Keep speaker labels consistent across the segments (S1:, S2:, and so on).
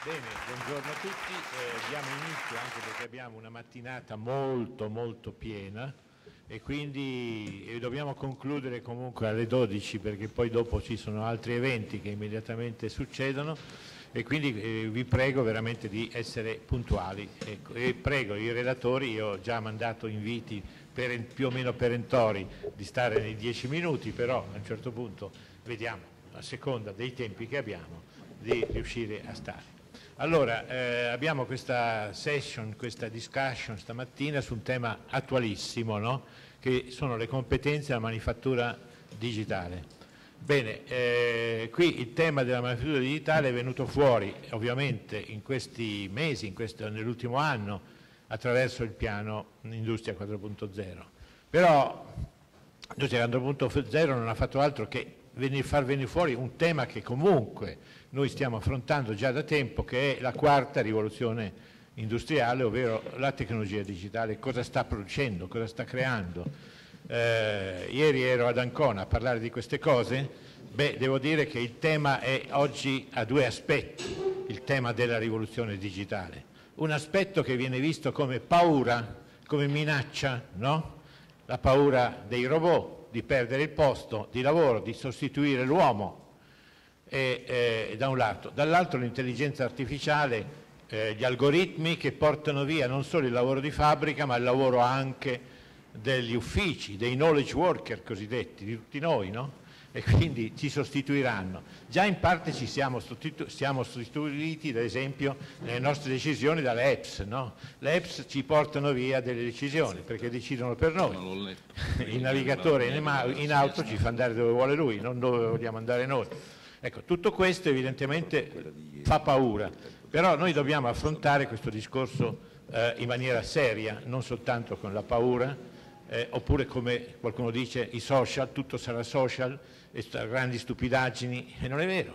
S1: Bene, buongiorno a tutti. Diamo inizio anche perché abbiamo una mattinata molto piena e quindi dobbiamo concludere comunque alle 12 perché poi dopo ci sono altri eventi che immediatamente succedono e quindi vi prego veramente di essere puntuali e prego i relatori, io ho già mandato inviti più o meno perentori di stare nei 10 minuti, però a un certo punto vediamo a seconda dei tempi che abbiamo di riuscire a stare. Allora, abbiamo questa session, questa discussion stamattina su un tema attualissimo, no? Che sono le competenze della manifattura digitale. Bene, qui il tema della manifattura digitale è venuto fuori ovviamente in questi mesi, nell'ultimo anno, attraverso il piano Industria 4.0. Però Industria 4.0 non ha fatto altro che far venire fuori un tema che comunque noi stiamo affrontando già da tempo, che è la quarta rivoluzione industriale, ovvero la tecnologia digitale, cosa sta producendo, cosa sta creando. Ieri ero ad Ancona a parlare di queste cose, devo dire che il tema è oggi a due aspetti, il tema della rivoluzione digitale. Un aspetto che viene visto come paura, come minaccia, no? La paura dei robot, di perdere il posto di lavoro, di sostituire l'uomo, da un lato. Dall'altro l'intelligenza artificiale, gli algoritmi che portano via non solo il lavoro di fabbrica, ma il lavoro anche degli uffici, dei knowledge worker cosiddetti, di tutti noi, no? E quindi ci sostituiranno. Già in parte siamo sostituiti, ad esempio, nelle nostre decisioni dalle apps, no? Le apps ci portano via delle decisioni perché decidono per noi. Il navigatore in auto ci fa andare dove vuole lui, non dove vogliamo andare noi. Ecco, tutto questo evidentemente fa paura, però noi dobbiamo affrontare questo discorso in maniera seria, non soltanto con la paura, oppure come qualcuno dice i social, tutto sarà social, e grandi stupidaggini, e non è vero.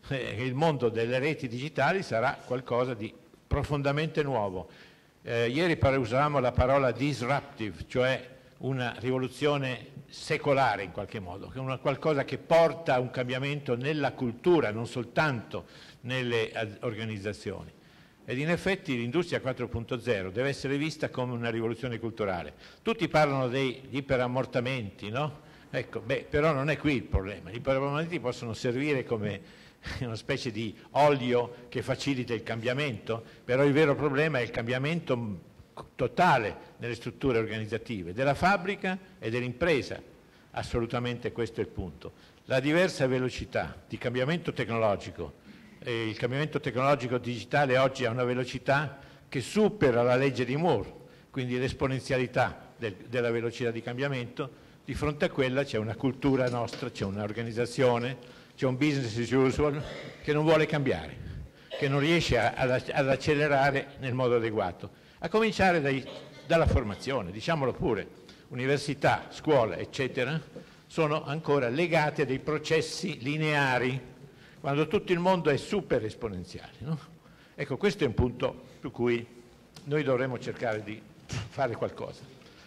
S1: Il mondo delle reti digitali sarà qualcosa di profondamente nuovo. Ieri usavamo la parola disruptive, cioè una rivoluzione secolare in qualche modo, qualcosa che porta a un cambiamento nella cultura, non soltanto nelle organizzazioni. Ed in effetti l'industria 4.0 deve essere vista come una rivoluzione culturale. Tutti parlano degli iperammortamenti, no? Ecco, però non è qui il problema. Gli iperammortamenti possono servire come una specie di olio che facilita il cambiamento, però il vero problema è il cambiamento totale nelle strutture organizzative della fabbrica e dell'impresa. Assolutamente questo è il punto. La diversa velocità di cambiamento tecnologico, il cambiamento tecnologico digitale oggi ha una velocità che supera la legge di Moore, quindi l'esponenzialità della velocità di cambiamento. Di fronte a quella c'è una cultura nostra, c'è un'organizzazione, c'è un business as usual che non vuole cambiare, che non riesce ad accelerare nel modo adeguato. A cominciare dalla formazione, diciamolo pure, università, scuola, eccetera, sono ancora legate a dei processi lineari, quando tutto il mondo è super esponenziale, no? Ecco, questo è un punto su cui noi dovremmo cercare di fare qualcosa.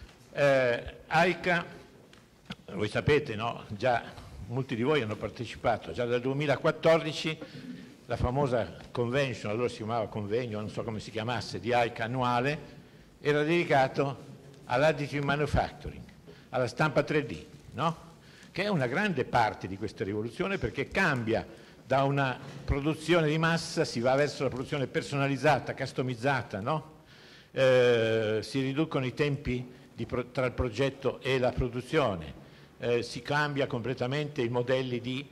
S1: AICA, voi sapete, no? Già molti di voi hanno partecipato, già dal 2014 la famosa convention, allora si chiamava convegno, non so come si chiamasse, di AICA annuale, era dedicato all'additive manufacturing, alla stampa 3D, no? Che è una grande parte di questa rivoluzione perché cambia da una produzione di massa, si va verso la produzione personalizzata, customizzata, no? Si riducono i tempi tra il progetto e la produzione, si cambia completamente i modelli di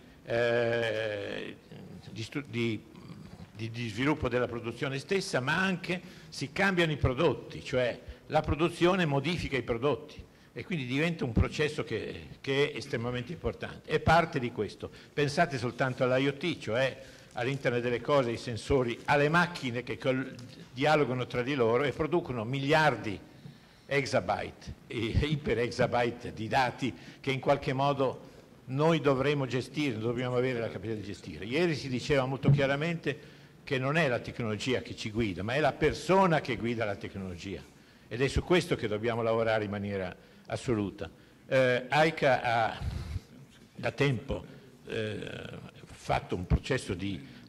S1: sviluppo della produzione stessa, ma anche si cambiano i prodotti, cioè la produzione modifica i prodotti e quindi diventa un processo che è estremamente importante. È parte di questo. Pensate soltanto all'IoT, cioè all'internet delle cose, ai sensori, alle macchine che dialogano tra di loro e producono miliardi exabyte e iperexabyte di dati che in qualche modo noi dovremo gestire, dobbiamo avere la capacità di gestire. Ieri si diceva molto chiaramente che non è la tecnologia che ci guida, ma è la persona che guida la tecnologia ed è su questo che dobbiamo lavorare in maniera assoluta. AICA ha da tempo fatto un processo di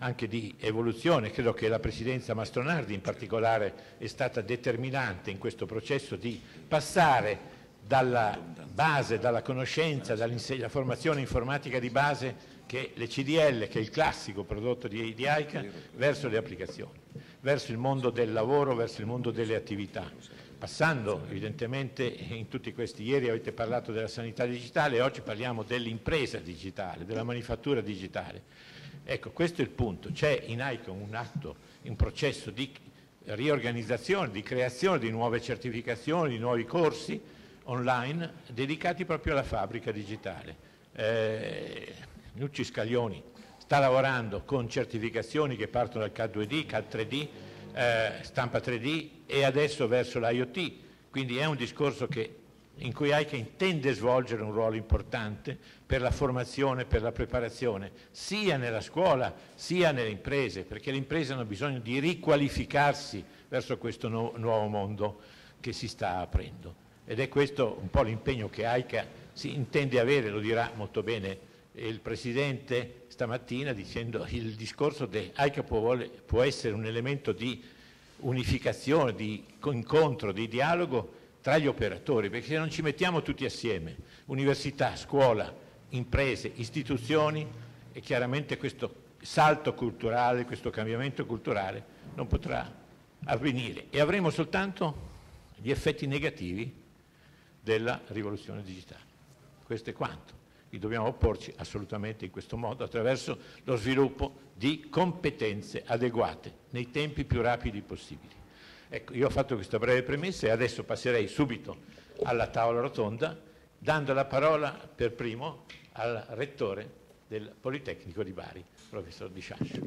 S1: anche di evoluzione. Credo che la Presidenza Mastronardi in particolare è stata determinante in questo processo di passare dalla base, dalla conoscenza, dalla formazione informatica di base che le CDL, che è il classico prodotto di AICA, verso le applicazioni, verso il mondo del lavoro, verso il mondo delle attività, passando evidentemente in tutti questi, ieri avete parlato della sanità digitale, oggi parliamo dell'impresa digitale, della manifattura digitale. Ecco, questo è il punto. C'è in AICA un processo di riorganizzazione, di creazione di nuove certificazioni, di nuovi corsi online dedicati proprio alla fabbrica digitale. Nucci Scaglioni sta lavorando con certificazioni che partono dal CAD2D, CAD3D, stampa 3D e adesso verso l'IoT, quindi è un discorso in cui AICA intende svolgere un ruolo importante per la formazione, per la preparazione, sia nella scuola sia nelle imprese, perché le imprese hanno bisogno di riqualificarsi verso questo nuovo mondo che si sta aprendo. Ed è questo un po' l'impegno che AICA si intende avere, lo dirà molto bene il Presidente stamattina dicendo il discorso che AICA può essere un elemento di unificazione, di incontro, di dialogo tra gli operatori, perché se non ci mettiamo tutti assieme, università, scuola, imprese, istituzioni, e chiaramente questo salto culturale, questo cambiamento culturale non potrà avvenire e avremo soltanto gli effetti negativi della rivoluzione digitale. Questo è quanto. E dobbiamo opporci assolutamente in questo modo attraverso lo sviluppo di competenze adeguate nei tempi più rapidi possibili. Ecco, io ho fatto questa breve premessa e adesso passerei subito alla tavola rotonda, dando la parola per primo al rettore del Politecnico di Bari, professor Di Sciascia.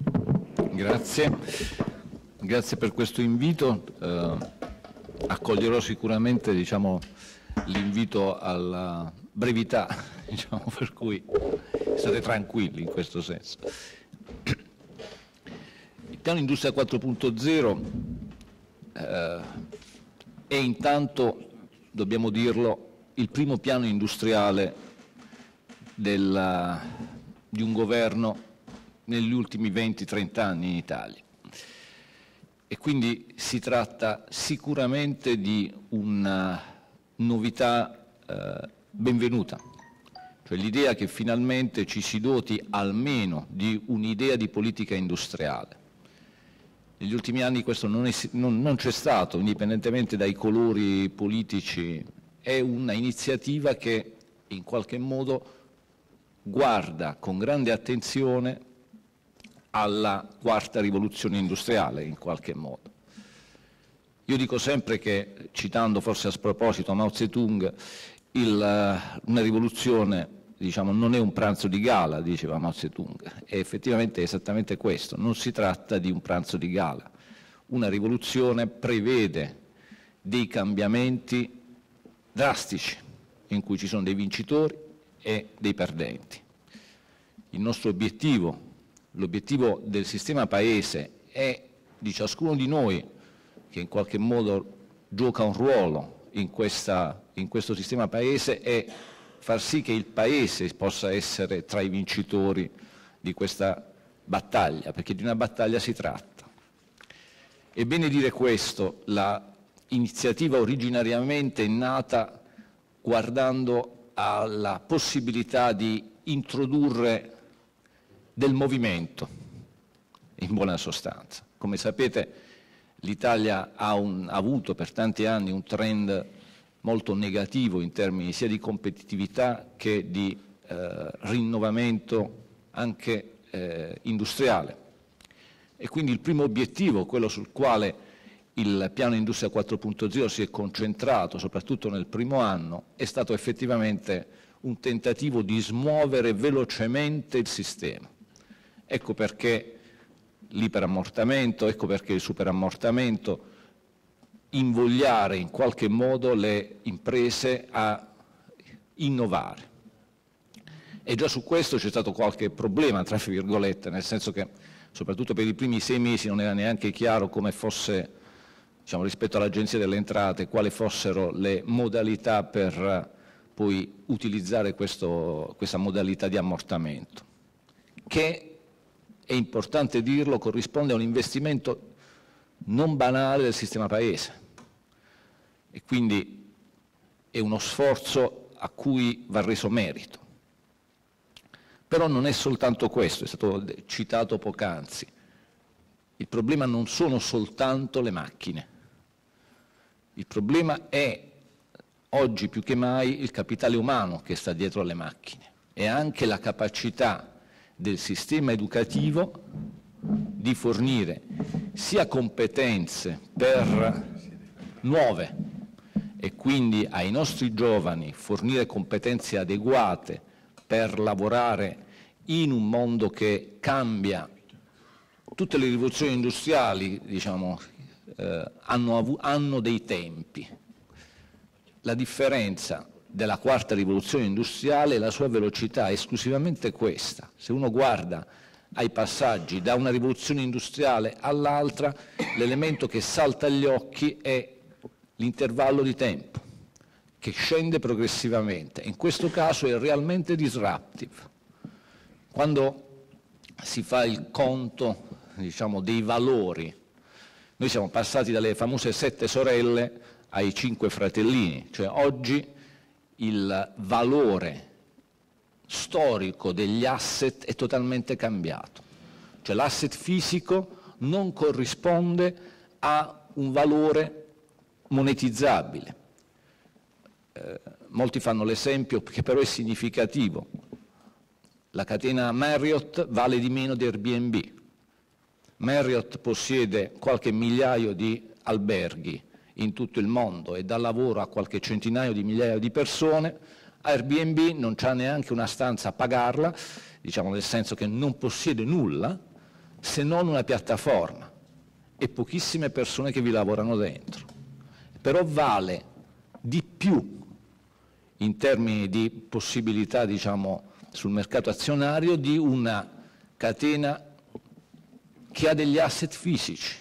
S2: Grazie per questo invito. Accoglierò sicuramente l'invito alla brevità, per cui state tranquilli in questo senso. Il piano Industria 4.0 è intanto, dobbiamo dirlo, il primo piano industriale di un governo negli ultimi 20-30 anni in Italia. E quindi si tratta sicuramente di una novità benvenuta, cioè l'idea che finalmente ci si doti almeno di un'idea di politica industriale. Negli ultimi anni questo non c'è stato, indipendentemente dai colori politici, è una iniziativa che in qualche modo guarda con grande attenzione alla quarta rivoluzione industriale, in qualche modo. Io dico sempre che, citando forse a sproposito Mao Zedong, una rivoluzione non è un pranzo di gala, diceva Mao Zedong, e effettivamente è esattamente questo, non si tratta di un pranzo di gala. Una rivoluzione prevede dei cambiamenti drastici, in cui ci sono dei vincitori e dei perdenti. Il nostro obiettivo, l'obiettivo del sistema Paese e di ciascuno di noi che in qualche modo gioca un ruolo in questo sistema Paese, è far sì che il Paese possa essere tra i vincitori di questa battaglia, perché di una battaglia si tratta. È bene dire questo, l'iniziativa originariamente è nata guardando alla possibilità di introdurre del movimento, in buona sostanza. Come sapete, l'Italia ha avuto per tanti anni un trend molto negativo in termini sia di competitività che di rinnovamento anche industriale. E quindi il primo obiettivo, quello sul quale il piano Industria 4.0 si è concentrato, soprattutto nel primo anno, è stato effettivamente un tentativo di smuovere velocemente il sistema. Ecco perché l'iperammortamento, ecco perché il superammortamento, invogliare in qualche modo le imprese a innovare. E già su questo c'è stato qualche problema, tra virgolette, nel senso che soprattutto per i primi 6 mesi non era neanche chiaro come fosse, rispetto all'Agenzia delle Entrate, quali fossero le modalità per poi utilizzare questa modalità di ammortamento, che è importante dirlo, corrisponde a un investimento non banale del sistema Paese e quindi è uno sforzo a cui va reso merito. Però non è soltanto questo, è stato citato poc'anzi. Il problema non sono soltanto le macchine. Il problema è, oggi più che mai, il capitale umano che sta dietro alle macchine e anche la capacità del sistema educativo di fornire sia competenze nuove e quindi ai nostri giovani fornire competenze adeguate per lavorare in un mondo che cambia. Tutte le rivoluzioni industriali, diciamo, hanno dei tempi. La differenza della quarta rivoluzione industriale è la sua velocità, è esclusivamente questa. Se uno guarda ai passaggi da una rivoluzione industriale all'altra, l'elemento che salta agli occhi è l'intervallo di tempo, che scende progressivamente. In questo caso è realmente disruptive. Quando si fa il conto, diciamo, dei valori, noi siamo passati dalle famose 7 sorelle ai 5 fratellini, cioè oggi il valore storico degli asset è totalmente cambiato, cioè l'asset fisico non corrisponde a un valore monetizzabile. Molti fanno l'esempio, che però è significativo, la catena Marriott vale di meno di Airbnb. Marriott possiede qualche migliaio di alberghi in tutto il mondo e dà lavoro a qualche centinaio di migliaia di persone. Airbnb non c'ha neanche una stanza a pagarla, diciamo, nel senso che non possiede nulla se non una piattaforma e pochissime persone che vi lavorano dentro. Però vale di più in termini di possibilità, diciamo, sul mercato azionario di una catena che ha degli asset fisici.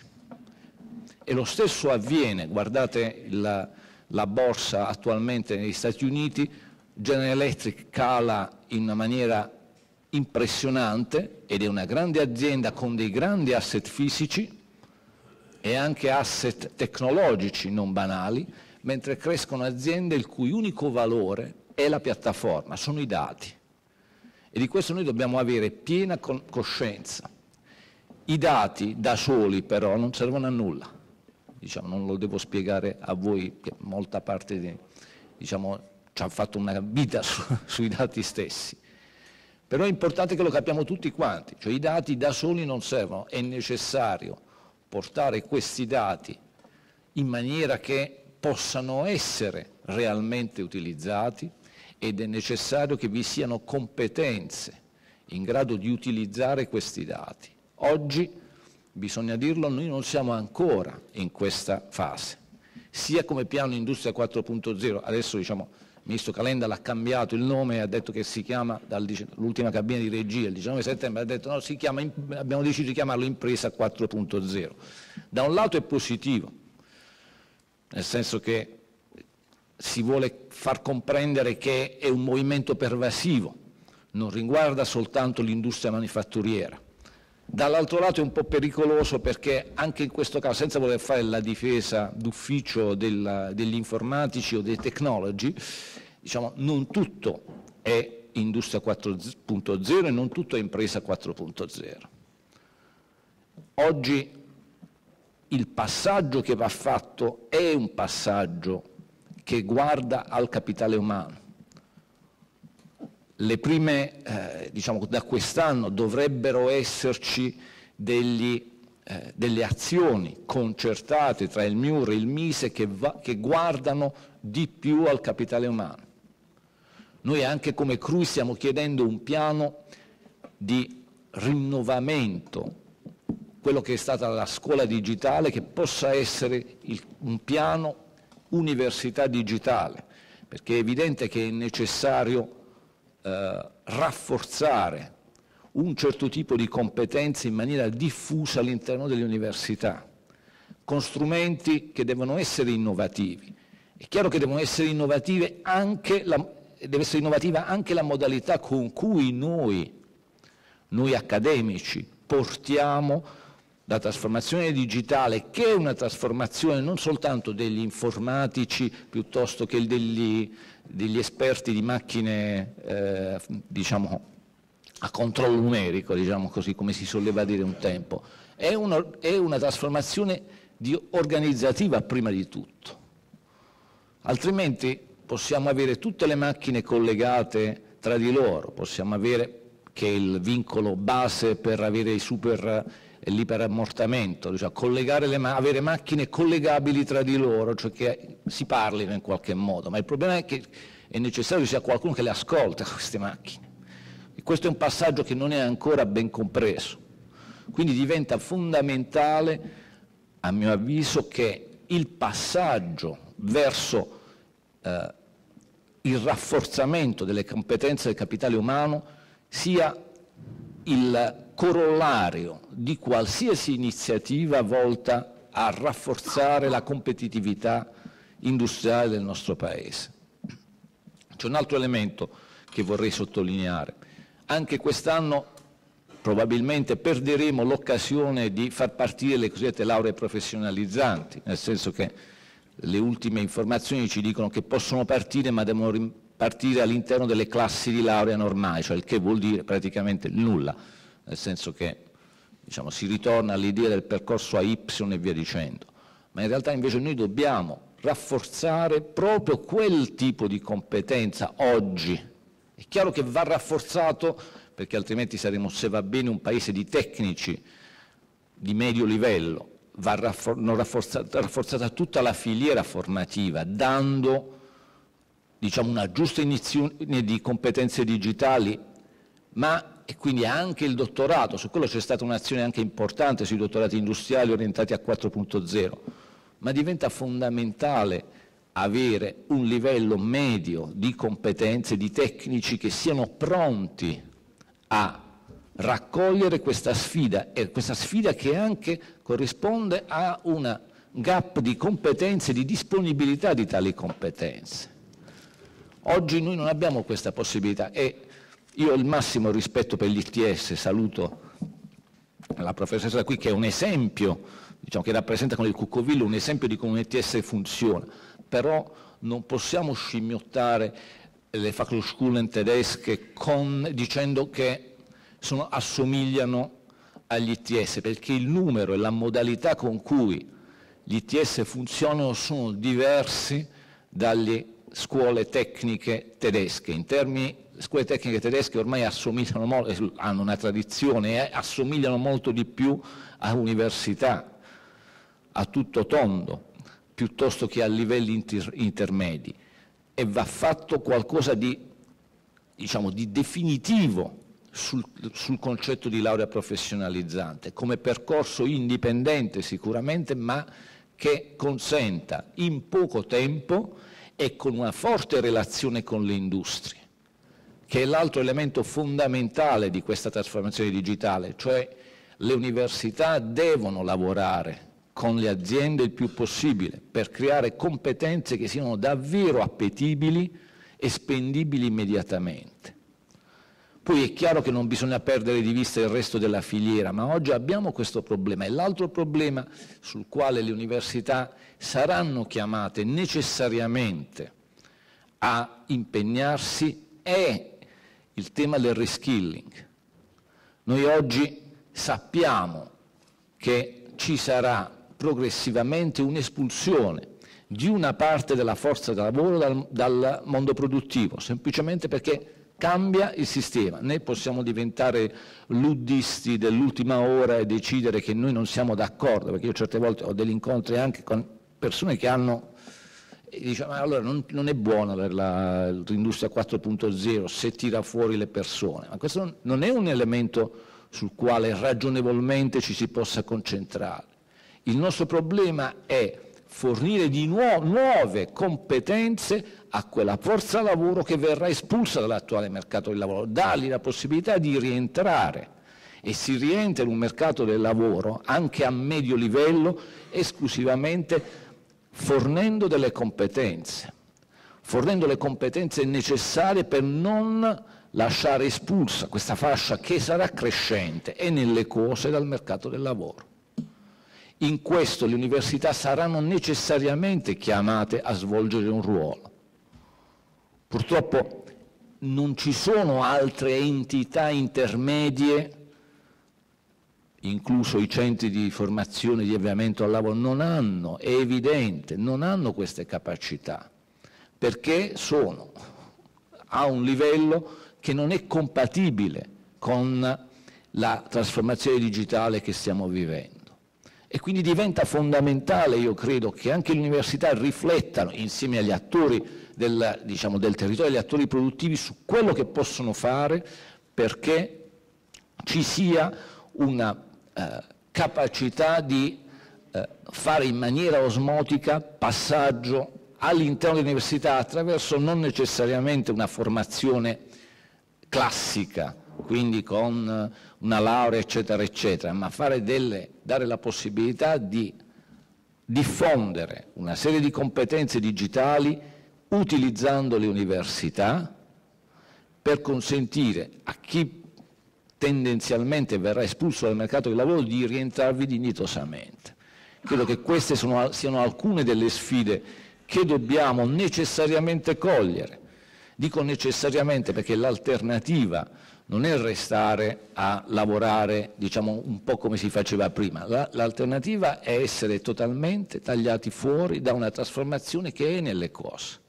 S2: E lo stesso avviene, guardate la borsa attualmente negli Stati Uniti, General Electric cala in una maniera impressionante ed è una grande azienda con dei grandi asset fisici e anche asset tecnologici non banali, mentre crescono aziende il cui unico valore è la piattaforma, sono i dati. E di questo noi dobbiamo avere piena coscienza. I dati da soli però non servono a nulla. Diciamo, non lo devo spiegare a voi, che molta parte diciamo, ci ha fatto una vita sui dati stessi. Però è importante che lo capiamo tutti quanti, cioè i dati da soli non servono, è necessario portare questi dati in maniera che possano essere realmente utilizzati ed è necessario che vi siano competenze in grado di utilizzare questi dati. Oggi, bisogna dirlo, noi non siamo ancora in questa fase, sia come piano Industria 4.0, adesso diciamo, il ministro Calenda l'ha cambiato il nome e ha detto che si chiama, dall'ultima cabina di regia, il 19 settembre, ha detto no, abbiamo deciso di chiamarlo Impresa 4.0. Da un lato è positivo, nel senso che si vuole far comprendere che è un movimento pervasivo, non riguarda soltanto l'industria manifatturiera. Dall'altro lato è un po' pericoloso perché anche in questo caso, senza voler fare la difesa d'ufficio degli informatici o dei technology, diciamo, non tutto è Industria 4.0 e non tutto è Impresa 4.0. Oggi il passaggio che va fatto è un passaggio che guarda al capitale umano. Le prime, diciamo, da quest'anno dovrebbero esserci delle azioni concertate tra il MIUR e il MISE che guardano di più al capitale umano. Noi anche come CRUI stiamo chiedendo un piano di rinnovamento, quello che è stata la scuola digitale, che possa essere un piano università digitale, perché è evidente che è necessario rafforzare un certo tipo di competenze in maniera diffusa all'interno delle università, con strumenti che devono essere innovativi. È chiaro che deve essere innovativa anche la modalità con cui noi accademici portiamo la trasformazione digitale, che è una trasformazione non soltanto degli informatici piuttosto che degli esperti di macchine, diciamo, a controllo numerico, diciamo così, come si soleva dire un tempo, è una trasformazione organizzativa prima di tutto. Altrimenti possiamo avere tutte le macchine collegate tra di loro, possiamo avere, che è il vincolo base per avere l'iperammortamento, cioè avere macchine collegabili tra di loro, cioè che si parlino in qualche modo, ma il problema è che è necessario che ci sia qualcuno che le ascolta queste macchine. E questo è un passaggio che non è ancora ben compreso. Quindi diventa fondamentale, a mio avviso, che il passaggio verso il rafforzamento delle competenze del capitale umano sia il corollario di qualsiasi iniziativa volta a rafforzare la competitività industriale del nostro Paese. C'è un altro elemento che vorrei sottolineare. Anche quest'anno probabilmente perderemo l'occasione di far partire le cosiddette lauree professionalizzanti, nel senso che le ultime informazioni ci dicono che possono partire, ma devono partire all'interno delle classi di laurea normali, cioè il che vuol dire praticamente nulla, nel senso che, diciamo, si ritorna all'idea del percorso a Y e via dicendo. Ma in realtà invece noi dobbiamo rafforzare proprio quel tipo di competenza oggi. È chiaro che va rafforzato, perché altrimenti saremo, se va bene, un paese di tecnici di medio livello. Va rafforzata tutta la filiera formativa, dando, diciamo, una giusta iniezione di competenze digitali, e quindi anche il dottorato. Su quello c'è stata un'azione anche importante sui dottorati industriali orientati a 4.0, ma diventa fondamentale avere un livello medio di competenze, di tecnici che siano pronti a raccogliere questa sfida, e questa sfida che anche corrisponde a una gap di competenze, di disponibilità di tali competenze. Oggi noi non abbiamo questa possibilità e io ho il massimo rispetto per gli ITS, saluto la professoressa qui che è un esempio, diciamo, che rappresenta con il Cuccoville un esempio di come un ITS funziona, però non possiamo scimmiottare le Fachhochschulen tedesche dicendo che assomigliano agli ITS, perché il numero e la modalità con cui gli ITS funzionano sono diversi dalle scuole tecniche tedesche. In termini, le scuole tecniche tedesche ormai assomigliano molto, hanno una tradizione, assomigliano molto di più a università, a tutto tondo, piuttosto che a livelli intermedi, e va fatto qualcosa di, diciamo, di definitivo sul concetto di laurea professionalizzante, come percorso indipendente sicuramente, ma che consenta in poco tempo e con una forte relazione con le industrie, che è l'altro elemento fondamentale di questa trasformazione digitale, cioè le università devono lavorare con le aziende il più possibile per creare competenze che siano davvero appetibili e spendibili immediatamente. Poi è chiaro che non bisogna perdere di vista il resto della filiera, ma oggi abbiamo questo problema. E l'altro problema sul quale le università saranno chiamate necessariamente a impegnarsi è il tema del reskilling. Noi oggi sappiamo che ci sarà progressivamente un'espulsione di una parte della forza del lavoro dal mondo produttivo, semplicemente perché cambia il sistema. Né possiamo diventare luddisti dell'ultima ora e decidere che noi non siamo d'accordo, perché io certe volte ho degli incontri anche con persone che hanno, diciamo, allora non è buona l'industria 4.0 se tira fuori le persone, ma questo non è un elemento sul quale ragionevolmente ci si possa concentrare. Il nostro problema è fornire di nuove competenze a quella forza lavoro che verrà espulsa dall'attuale mercato del lavoro, dargli la possibilità di rientrare, e si rientra in un mercato del lavoro anche a medio livello esclusivamente fornendo delle competenze, fornendo le competenze necessarie per non lasciare espulsa questa fascia che sarà crescente e nelle cose dal mercato del lavoro. In questo le università saranno necessariamente chiamate a svolgere un ruolo. Purtroppo non ci sono altre entità intermedie, incluso i centri di formazione di avviamento al lavoro, non hanno, è evidente, non hanno queste capacità, perché sono a un livello che non è compatibile con la trasformazione digitale che stiamo vivendo. E quindi diventa fondamentale, io credo, che anche le università riflettano insieme agli attori del territorio, agli attori produttivi, su quello che possono fare perché ci sia una capacità di fare in maniera osmotica passaggio all'interno dell'università attraverso non necessariamente una formazione classica, quindi con una laurea eccetera eccetera, ma dare la possibilità di diffondere una serie di competenze digitali utilizzando le università per consentire a chi tendenzialmente verrà espulso dal mercato del lavoro di rientrarvi dignitosamente. Credo che queste siano alcune delle sfide che dobbiamo necessariamente cogliere. Dico necessariamente perché l'alternativa non è restare a lavorare, diciamo, un po' come si faceva prima. L'alternativa è essere totalmente tagliati fuori da una trasformazione che è nelle cose.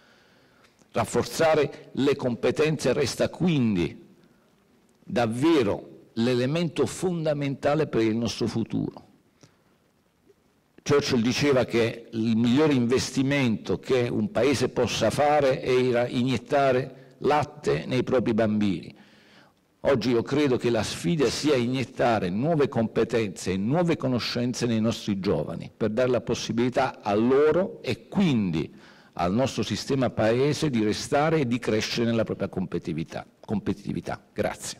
S2: Rafforzare le competenze resta quindi davvero l'elemento fondamentale per il nostro futuro. Churchill diceva che il migliore investimento che un paese possa fare era iniettare latte nei propri bambini. Oggi io credo che la sfida sia iniettare nuove competenze e nuove conoscenze nei nostri giovani per dare la possibilità a loro e quindi al nostro sistema paese di restare e di crescere nella propria competitività. Grazie.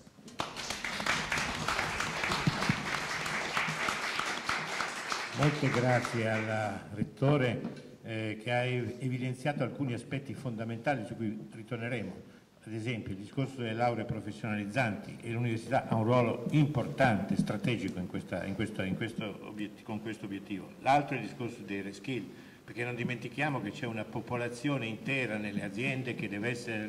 S1: Molte grazie al Rettore che ha evidenziato alcuni aspetti fondamentali su cui ritorneremo. Ad esempio il discorso delle lauree professionalizzanti, e l'università ha un ruolo importante, strategico con questo obiettivo. L'altro è il discorso dei reskill, perché non dimentichiamo che c'è una popolazione intera nelle aziende che deve essere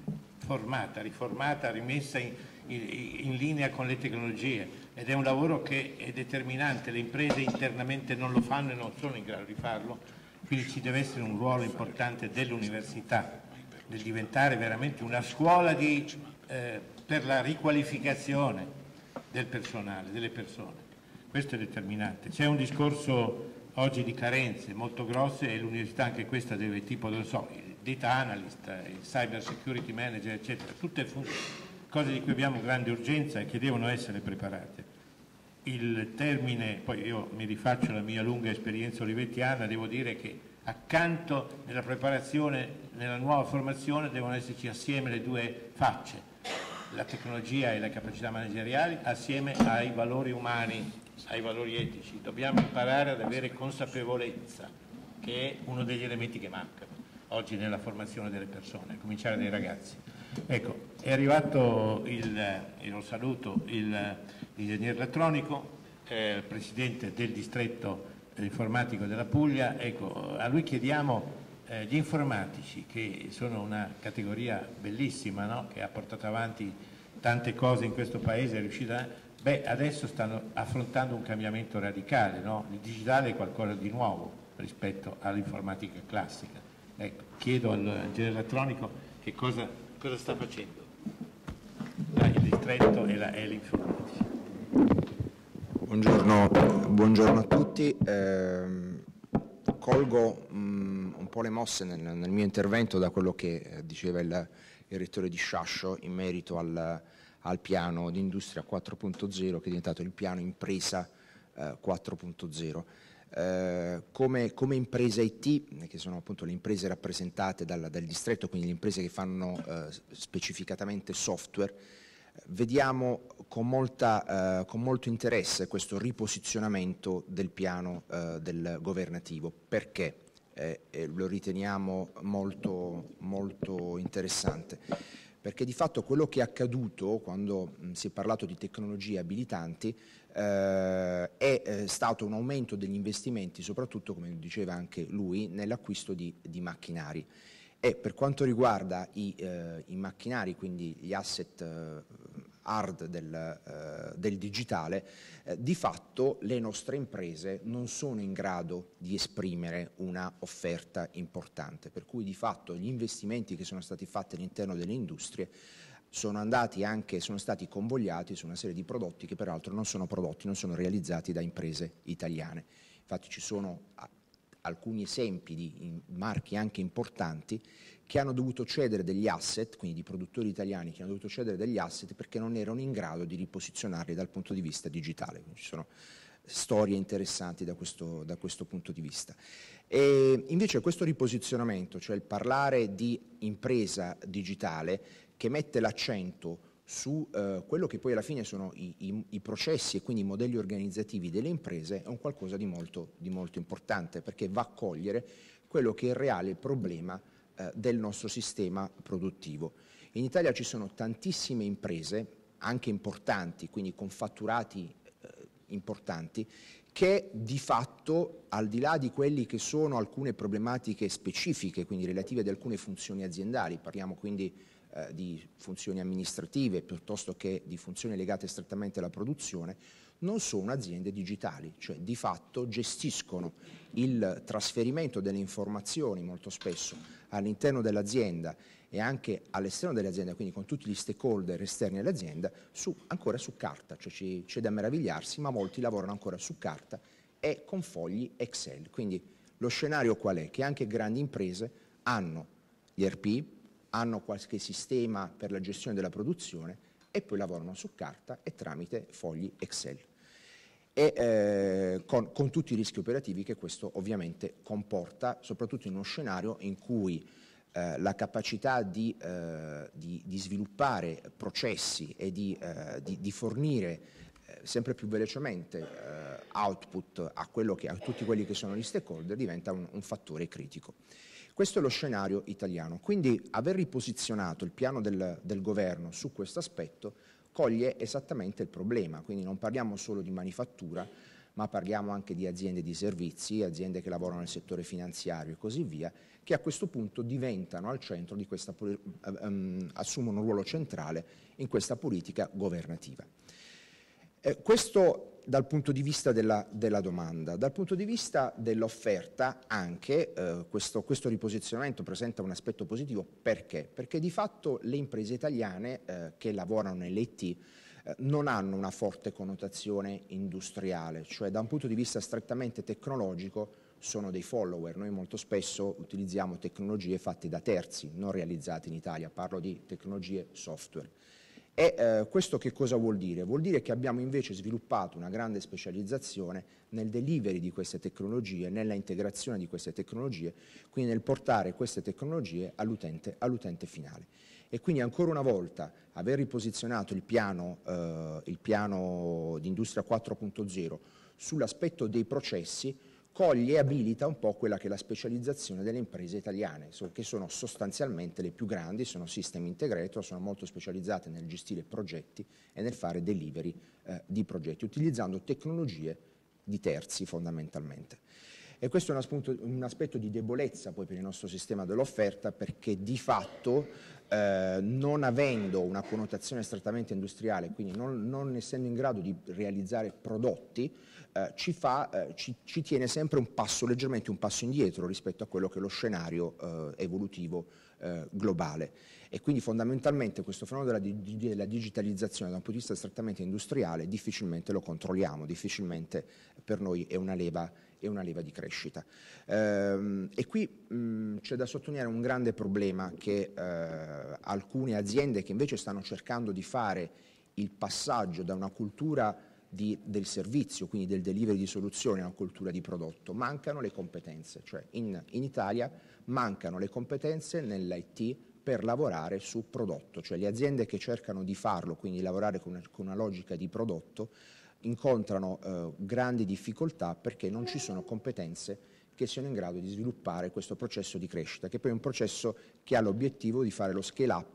S1: riformata, rimessa in linea con le tecnologie, ed è un lavoro che è determinante. Le imprese internamente non lo fanno e non sono in grado di farlo, quindi ci deve essere un ruolo importante dell'università nel diventare veramente una scuola per la riqualificazione del personale, delle persone. Questo è determinante. C'è un discorso oggi di carenze molto grosse e l'università anche questa deve, tipo, non so, il data analyst, il cyber security manager, eccetera, tutte cose di cui abbiamo grande urgenza e che devono essere preparate. Il termine, poi io mi rifaccio alla mia lunga esperienza olivettiana, devo dire che accanto nella preparazione, nella nuova formazione, devono esserci assieme le due facce, la tecnologia e le capacità manageriali, assieme ai valori umani, ai valori etici. Dobbiamo imparare ad avere consapevolezza, che è uno degli elementi che mancano oggi nella formazione delle persone, a cominciare dai ragazzi. Ecco, è arrivato e lo saluto, l'ingegnere elettronico, presidente del distretto informatico della Puglia. Ecco, a lui chiediamo, gli informatici, che sono una categoria bellissima, no? Che ha portato avanti tante cose in questo paese, è riuscita, adesso stanno affrontando un cambiamento radicale, no? Il digitale è qualcosa di nuovo rispetto all'informatica classica. Ecco, chiedo all'ingegnere elettronico che cosa sta facendo il distretto e l'informatica.
S3: Buongiorno a tutti. Colgo un po' le mosse nel mio intervento da quello che diceva il rettore di Sciascio in merito al piano di industria 4.0, che è diventato il piano impresa 4.0. Come imprese IT, che sono appunto le imprese rappresentate dal distretto, quindi le imprese che fanno specificatamente software, vediamo con molto interesse questo riposizionamento del piano del governativo. Perché lo riteniamo molto interessante? perché di fatto quello che è accaduto quando si è parlato di tecnologie abilitanti è stato un aumento degli investimenti, soprattutto, come diceva anche lui, nell'acquisto di macchinari. E per quanto riguarda i macchinari, quindi gli asset hard del digitale, di fatto le nostre imprese non sono in grado di esprimere una offerta importante, per cui di fatto gli investimenti che sono stati fatti all'interno delle industrie sono stati convogliati su una serie di prodotti che peraltro non sono realizzati da imprese italiane. Infatti ci sono alcuni esempi di marchi anche importanti che hanno dovuto cedere degli asset, quindi di produttori italiani che hanno dovuto cedere degli asset perché non erano in grado di riposizionarli dal punto di vista digitale. Quindi ci sono storie interessanti da questo punto di vista. E invece questo riposizionamento, cioè il parlare di impresa digitale che mette l'accento su quello che poi alla fine sono i processi e quindi i modelli organizzativi delle imprese, è un qualcosa di molto importante, perché va a cogliere quello che è il reale problema del nostro sistema produttivo. In Italia ci sono tantissime imprese, anche importanti, quindi con fatturati importanti, che di fatto, al di là di quelli che sono alcune problematiche specifiche, quindi relative ad alcune funzioni aziendali, parliamo quindi di funzioni amministrative piuttosto che di funzioni legate strettamente alla produzione, non sono aziende digitali, cioè di fatto gestiscono il trasferimento delle informazioni molto spesso all'interno dell'azienda e anche all'esterno dell'azienda, quindi con tutti gli stakeholder esterni all'azienda, ancora su carta, cioè c'è da meravigliarsi, ma molti lavorano ancora su carta e con fogli Excel. Quindi lo scenario qual è? Che anche grandi imprese hanno gli ERP, hanno qualche sistema per la gestione della produzione e poi lavorano su carta e tramite fogli Excel. E con tutti i rischi operativi che questo ovviamente comporta, soprattutto in uno scenario in cui la capacità di sviluppare processi e di fornire sempre più velocemente output a tutti quelli che sono gli stakeholder diventa un fattore critico. Questo è lo scenario italiano, quindi aver riposizionato il piano del governo su questo aspetto coglie esattamente il problema, quindi non parliamo solo di manifattura, ma parliamo anche di aziende di servizi, aziende che lavorano nel settore finanziario e così via, che a questo punto diventano al centro di questa assumono un ruolo centrale in questa politica governativa. Questo dal punto di vista della domanda. Dal punto di vista dell'offerta anche questo riposizionamento presenta un aspetto positivo. Perché? Perché di fatto le imprese italiane che lavorano nell'IT non hanno una forte connotazione industriale, cioè da un punto di vista strettamente tecnologico sono dei follower. Noi molto spesso utilizziamo tecnologie fatte da terzi, non realizzate in Italia, parlo di tecnologie software. E questo che cosa vuol dire? Vuol dire che abbiamo invece sviluppato una grande specializzazione nel delivery di queste tecnologie, nella integrazione di queste tecnologie, quindi nel portare queste tecnologie all'utente finale. E quindi ancora una volta aver riposizionato il piano di Industria 4.0 sull'aspetto dei processi coglie e abilita un po' quella che è la specializzazione delle imprese italiane, che sono sostanzialmente le più grandi, sono system integrator, sono molto specializzate nel gestire progetti e nel fare delivery di progetti, utilizzando tecnologie di terzi fondamentalmente. E questo è un aspetto di debolezza poi per il nostro sistema dell'offerta, perché di fatto non avendo una connotazione strettamente industriale, quindi non essendo in grado di realizzare prodotti, ci tiene sempre leggermente un passo indietro rispetto a quello che è lo scenario evolutivo globale. E quindi fondamentalmente questo fenomeno della digitalizzazione da un punto di vista strettamente industriale difficilmente lo controlliamo, difficilmente per noi è una leva di crescita. E qui c'è da sottolineare un grande problema che alcune aziende che invece stanno cercando di fare il passaggio da una cultura del servizio, quindi del delivery di soluzioni, a una cultura di prodotto, mancano le competenze, cioè in Italia mancano le competenze nell'IT per lavorare su prodotto, cioè le aziende che cercano di farlo, quindi lavorare con una logica di prodotto, incontrano grandi difficoltà perché non ci sono competenze che siano in grado di sviluppare questo processo di crescita, che poi è un processo che ha l'obiettivo di fare lo scale up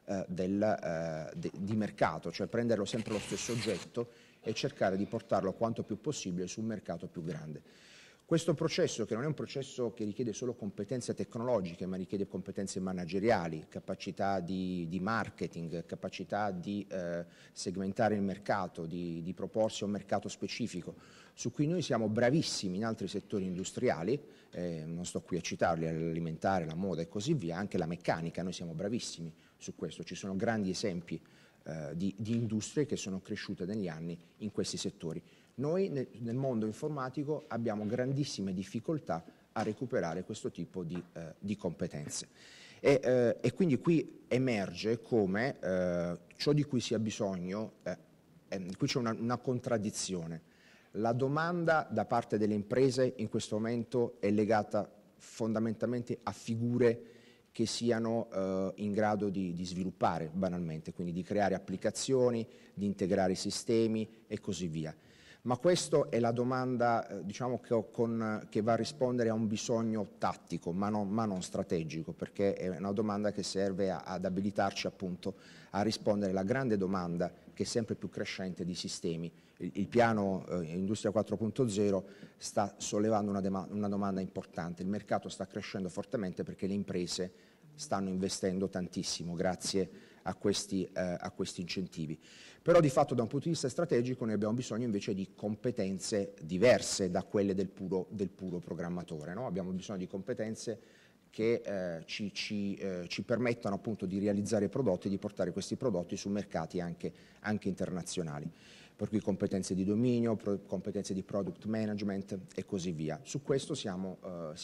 S3: di mercato, cioè prenderlo sempre lo stesso oggetto e cercare di portarlo quanto più possibile su un mercato più grande. Questo processo, che non è un processo che richiede solo competenze tecnologiche, ma richiede competenze manageriali, capacità di marketing, capacità di segmentare il mercato, di proporsi a un mercato specifico, su cui noi siamo bravissimi in altri settori industriali, non sto qui a citarli, l'alimentare, la moda e così via, anche la meccanica, noi siamo bravissimi su questo, ci sono grandi esempi di industrie che sono cresciute negli anni in questi settori. Noi nel mondo informatico abbiamo grandissime difficoltà a recuperare questo tipo di competenze e quindi qui emerge come ciò di cui si ha bisogno, qui c'è una contraddizione. La domanda da parte delle imprese in questo momento è legata fondamentalmente a figure che siano in grado di sviluppare banalmente, quindi di creare applicazioni, di integrare sistemi e così via. Ma questa è la domanda diciamo, che va a rispondere a un bisogno tattico, ma non strategico, perché è una domanda che serve ad abilitarci appunto a rispondere alla grande domanda che è sempre più crescente di sistemi. Il piano Industria 4.0 sta sollevando una domanda importante, il mercato sta crescendo fortemente perché le imprese stanno investendo tantissimo grazie a questi incentivi. Però di fatto da un punto di vista strategico noi abbiamo bisogno invece di competenze diverse da quelle del puro programmatore, no? Abbiamo bisogno di competenze che ci permettano appunto di realizzare prodotti e di portare questi prodotti su mercati anche internazionali. Per cui competenze di dominio, competenze di product management e così via. Su questo siamo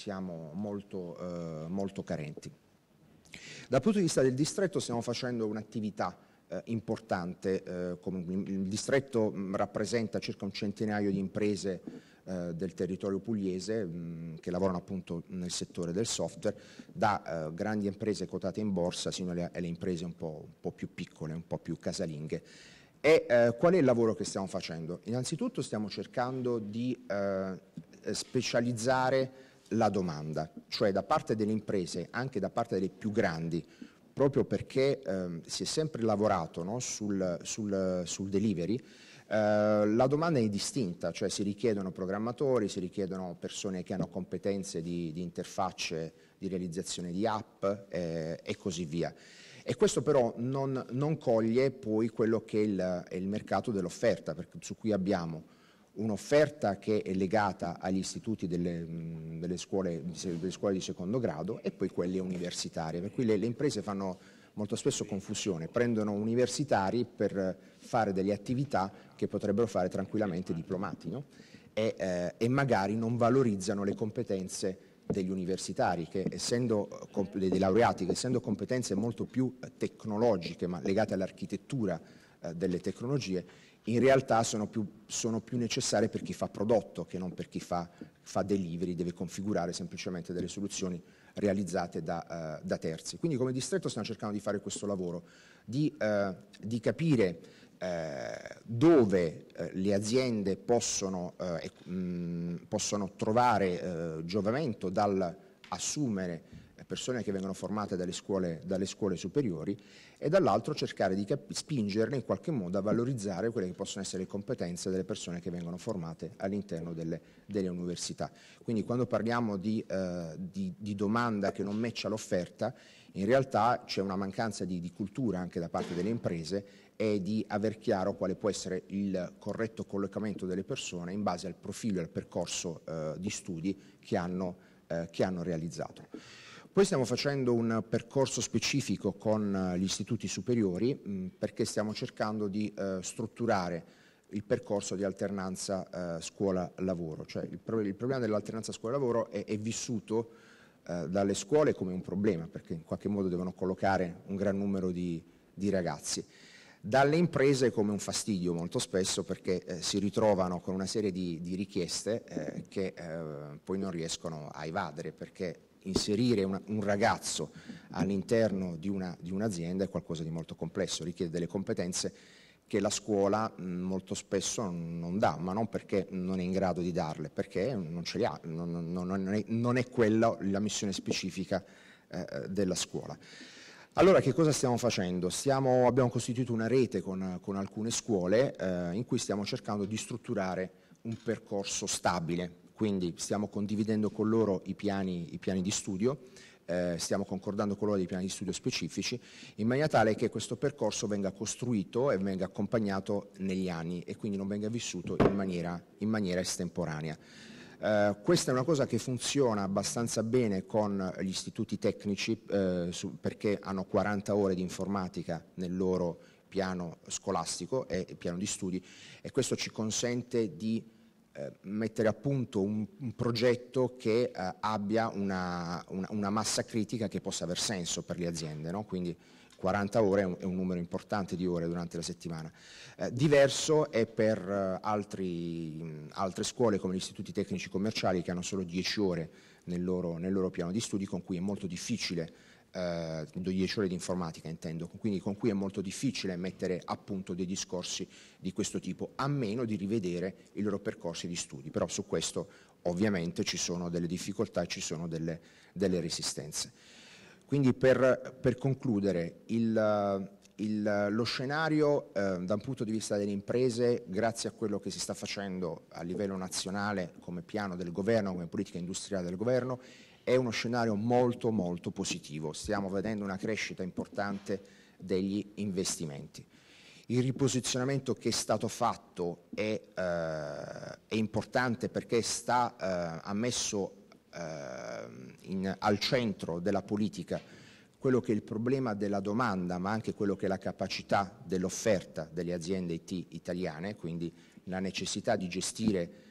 S3: molto carenti. Dal punto di vista del distretto stiamo facendo un'attività importante, il distretto rappresenta circa un centinaio di imprese del territorio pugliese che lavorano appunto nel settore del software, da grandi imprese quotate in borsa sino alle imprese un po' più piccole, un po' più casalinghe. E qual è il lavoro che stiamo facendo? Innanzitutto stiamo cercando di specializzare la domanda, cioè da parte delle imprese, anche da parte delle più grandi, proprio perché si è sempre lavorato, no, sul delivery, la domanda è distinta, cioè si richiedono programmatori, si richiedono persone che hanno competenze di interfacce, di realizzazione di app e così via. E questo però non coglie poi quello che è il mercato dell'offerta, su cui abbiamo un'offerta che è legata agli istituti delle scuole di secondo grado e poi quelle universitarie, per cui le imprese fanno molto spesso confusione, prendono universitari per fare delle attività che potrebbero fare tranquillamente diplomati, no? E magari non valorizzano le competenze degli universitari, dei laureati, che essendo competenze molto più tecnologiche ma legate all'architettura delle tecnologie, in realtà sono più necessarie per chi fa prodotto che non per chi fa delivery, deve configurare semplicemente delle soluzioni realizzate da terzi. Quindi come distretto stiamo cercando di fare questo lavoro, di capire dove le aziende possono trovare giovamento dall'assumere persone che vengono formate dalle scuole superiori e dall'altro cercare di spingerle in qualche modo a valorizzare quelle che possono essere le competenze delle persone che vengono formate all'interno delle università. Quindi quando parliamo di domanda che non matcha l'offerta, in realtà c'è una mancanza di cultura anche da parte delle imprese e di aver chiaro quale può essere il corretto collocamento delle persone in base al profilo e al percorso di studi che hanno realizzato. Poi stiamo facendo un percorso specifico con gli istituti superiori perché stiamo cercando di strutturare il percorso di alternanza scuola-lavoro. Cioè il problema dell'alternanza scuola-lavoro è vissuto dalle scuole come un problema perché in qualche modo devono collocare un gran numero di ragazzi. Dalle imprese come un fastidio molto spesso perché si ritrovano con una serie di richieste che poi non riescono a evadere perché inserire un ragazzo all'interno di un'azienda è qualcosa di molto complesso, richiede delle competenze che la scuola molto spesso non dà, ma non perché non è in grado di darle, perché non ce le ha, non è quella la missione specifica della scuola. Allora, che cosa stiamo facendo? Abbiamo costituito una rete con alcune scuole in cui stiamo cercando di strutturare un percorso stabile, quindi stiamo condividendo con loro i piani di studio, stiamo concordando con loro dei piani di studio specifici, in maniera tale che questo percorso venga costruito e venga accompagnato negli anni e quindi non venga vissuto in maniera estemporanea. Questa è una cosa che funziona abbastanza bene con gli istituti tecnici perché hanno 40 ore di informatica nel loro piano scolastico e piano di studi, e questo ci consente di mettere a punto un progetto che abbia una massa critica che possa aver senso per le aziende, no? Quindi 40 ore è un numero importante di ore durante la settimana. Diverso è per altre scuole come gli istituti tecnici commerciali che hanno solo 10 ore nel loro piano di studi, con cui è molto difficile, 10 ore di informatica intendo, quindi con cui è molto difficile mettere a punto dei discorsi di questo tipo, a meno di rivedere i loro percorsi di studi, però su questo ovviamente ci sono delle difficoltà e ci sono delle resistenze. Quindi per concludere, lo scenario da un punto di vista delle imprese, grazie a quello che si sta facendo a livello nazionale come piano del governo, come politica industriale del governo, è uno scenario molto molto positivo. Stiamo vedendo una crescita importante degli investimenti. Il riposizionamento che è stato fatto è importante perché ha messo al centro della politica quello che è il problema della domanda, ma anche quello che è la capacità dell'offerta delle aziende IT italiane, quindi la necessità di gestire,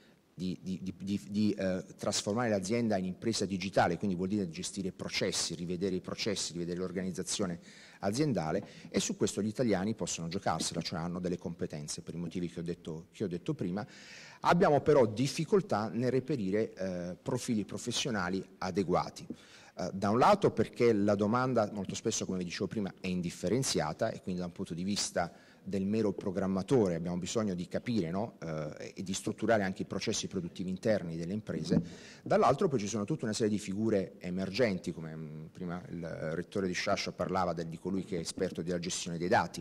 S3: di trasformare l'azienda in impresa digitale, quindi vuol dire gestire processi, rivedere i processi, rivedere l'organizzazione aziendale, e su questo gli italiani possono giocarsela, cioè hanno delle competenze per i motivi che ho detto prima. Abbiamo però difficoltà nel reperire profili professionali adeguati. Da un lato perché la domanda molto spesso, come vi dicevo prima, è indifferenziata e quindi da un punto di vista del mero programmatore abbiamo bisogno di capire, no? E di strutturare anche i processi produttivi interni delle imprese. Dall'altro poi ci sono tutta una serie di figure emergenti, come prima il rettore di Sciascia parlava di colui che è esperto della gestione dei dati,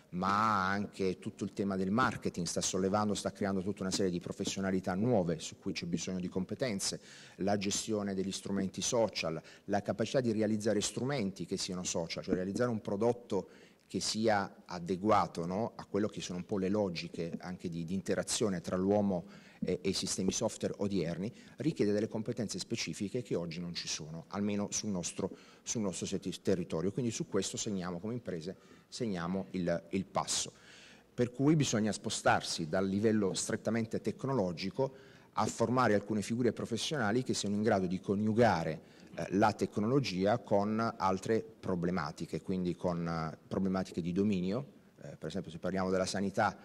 S3: ma anche tutto il tema del marketing sta creando tutta una serie di professionalità nuove su cui c'è bisogno di competenze, la gestione degli strumenti social, la capacità di realizzare strumenti che siano social, cioè realizzare un prodotto che sia adeguato, no, a quello che sono un po' le logiche anche di interazione tra l'uomo e i sistemi software odierni, richiede delle competenze specifiche che oggi non ci sono, almeno sul nostro territorio. Quindi su questo come imprese segniamo il passo. Per cui bisogna spostarsi dal livello strettamente tecnologico a formare alcune figure professionali che siano in grado di coniugare la tecnologia con altre problematiche, quindi con problematiche di dominio. Per esempio, se parliamo della sanità,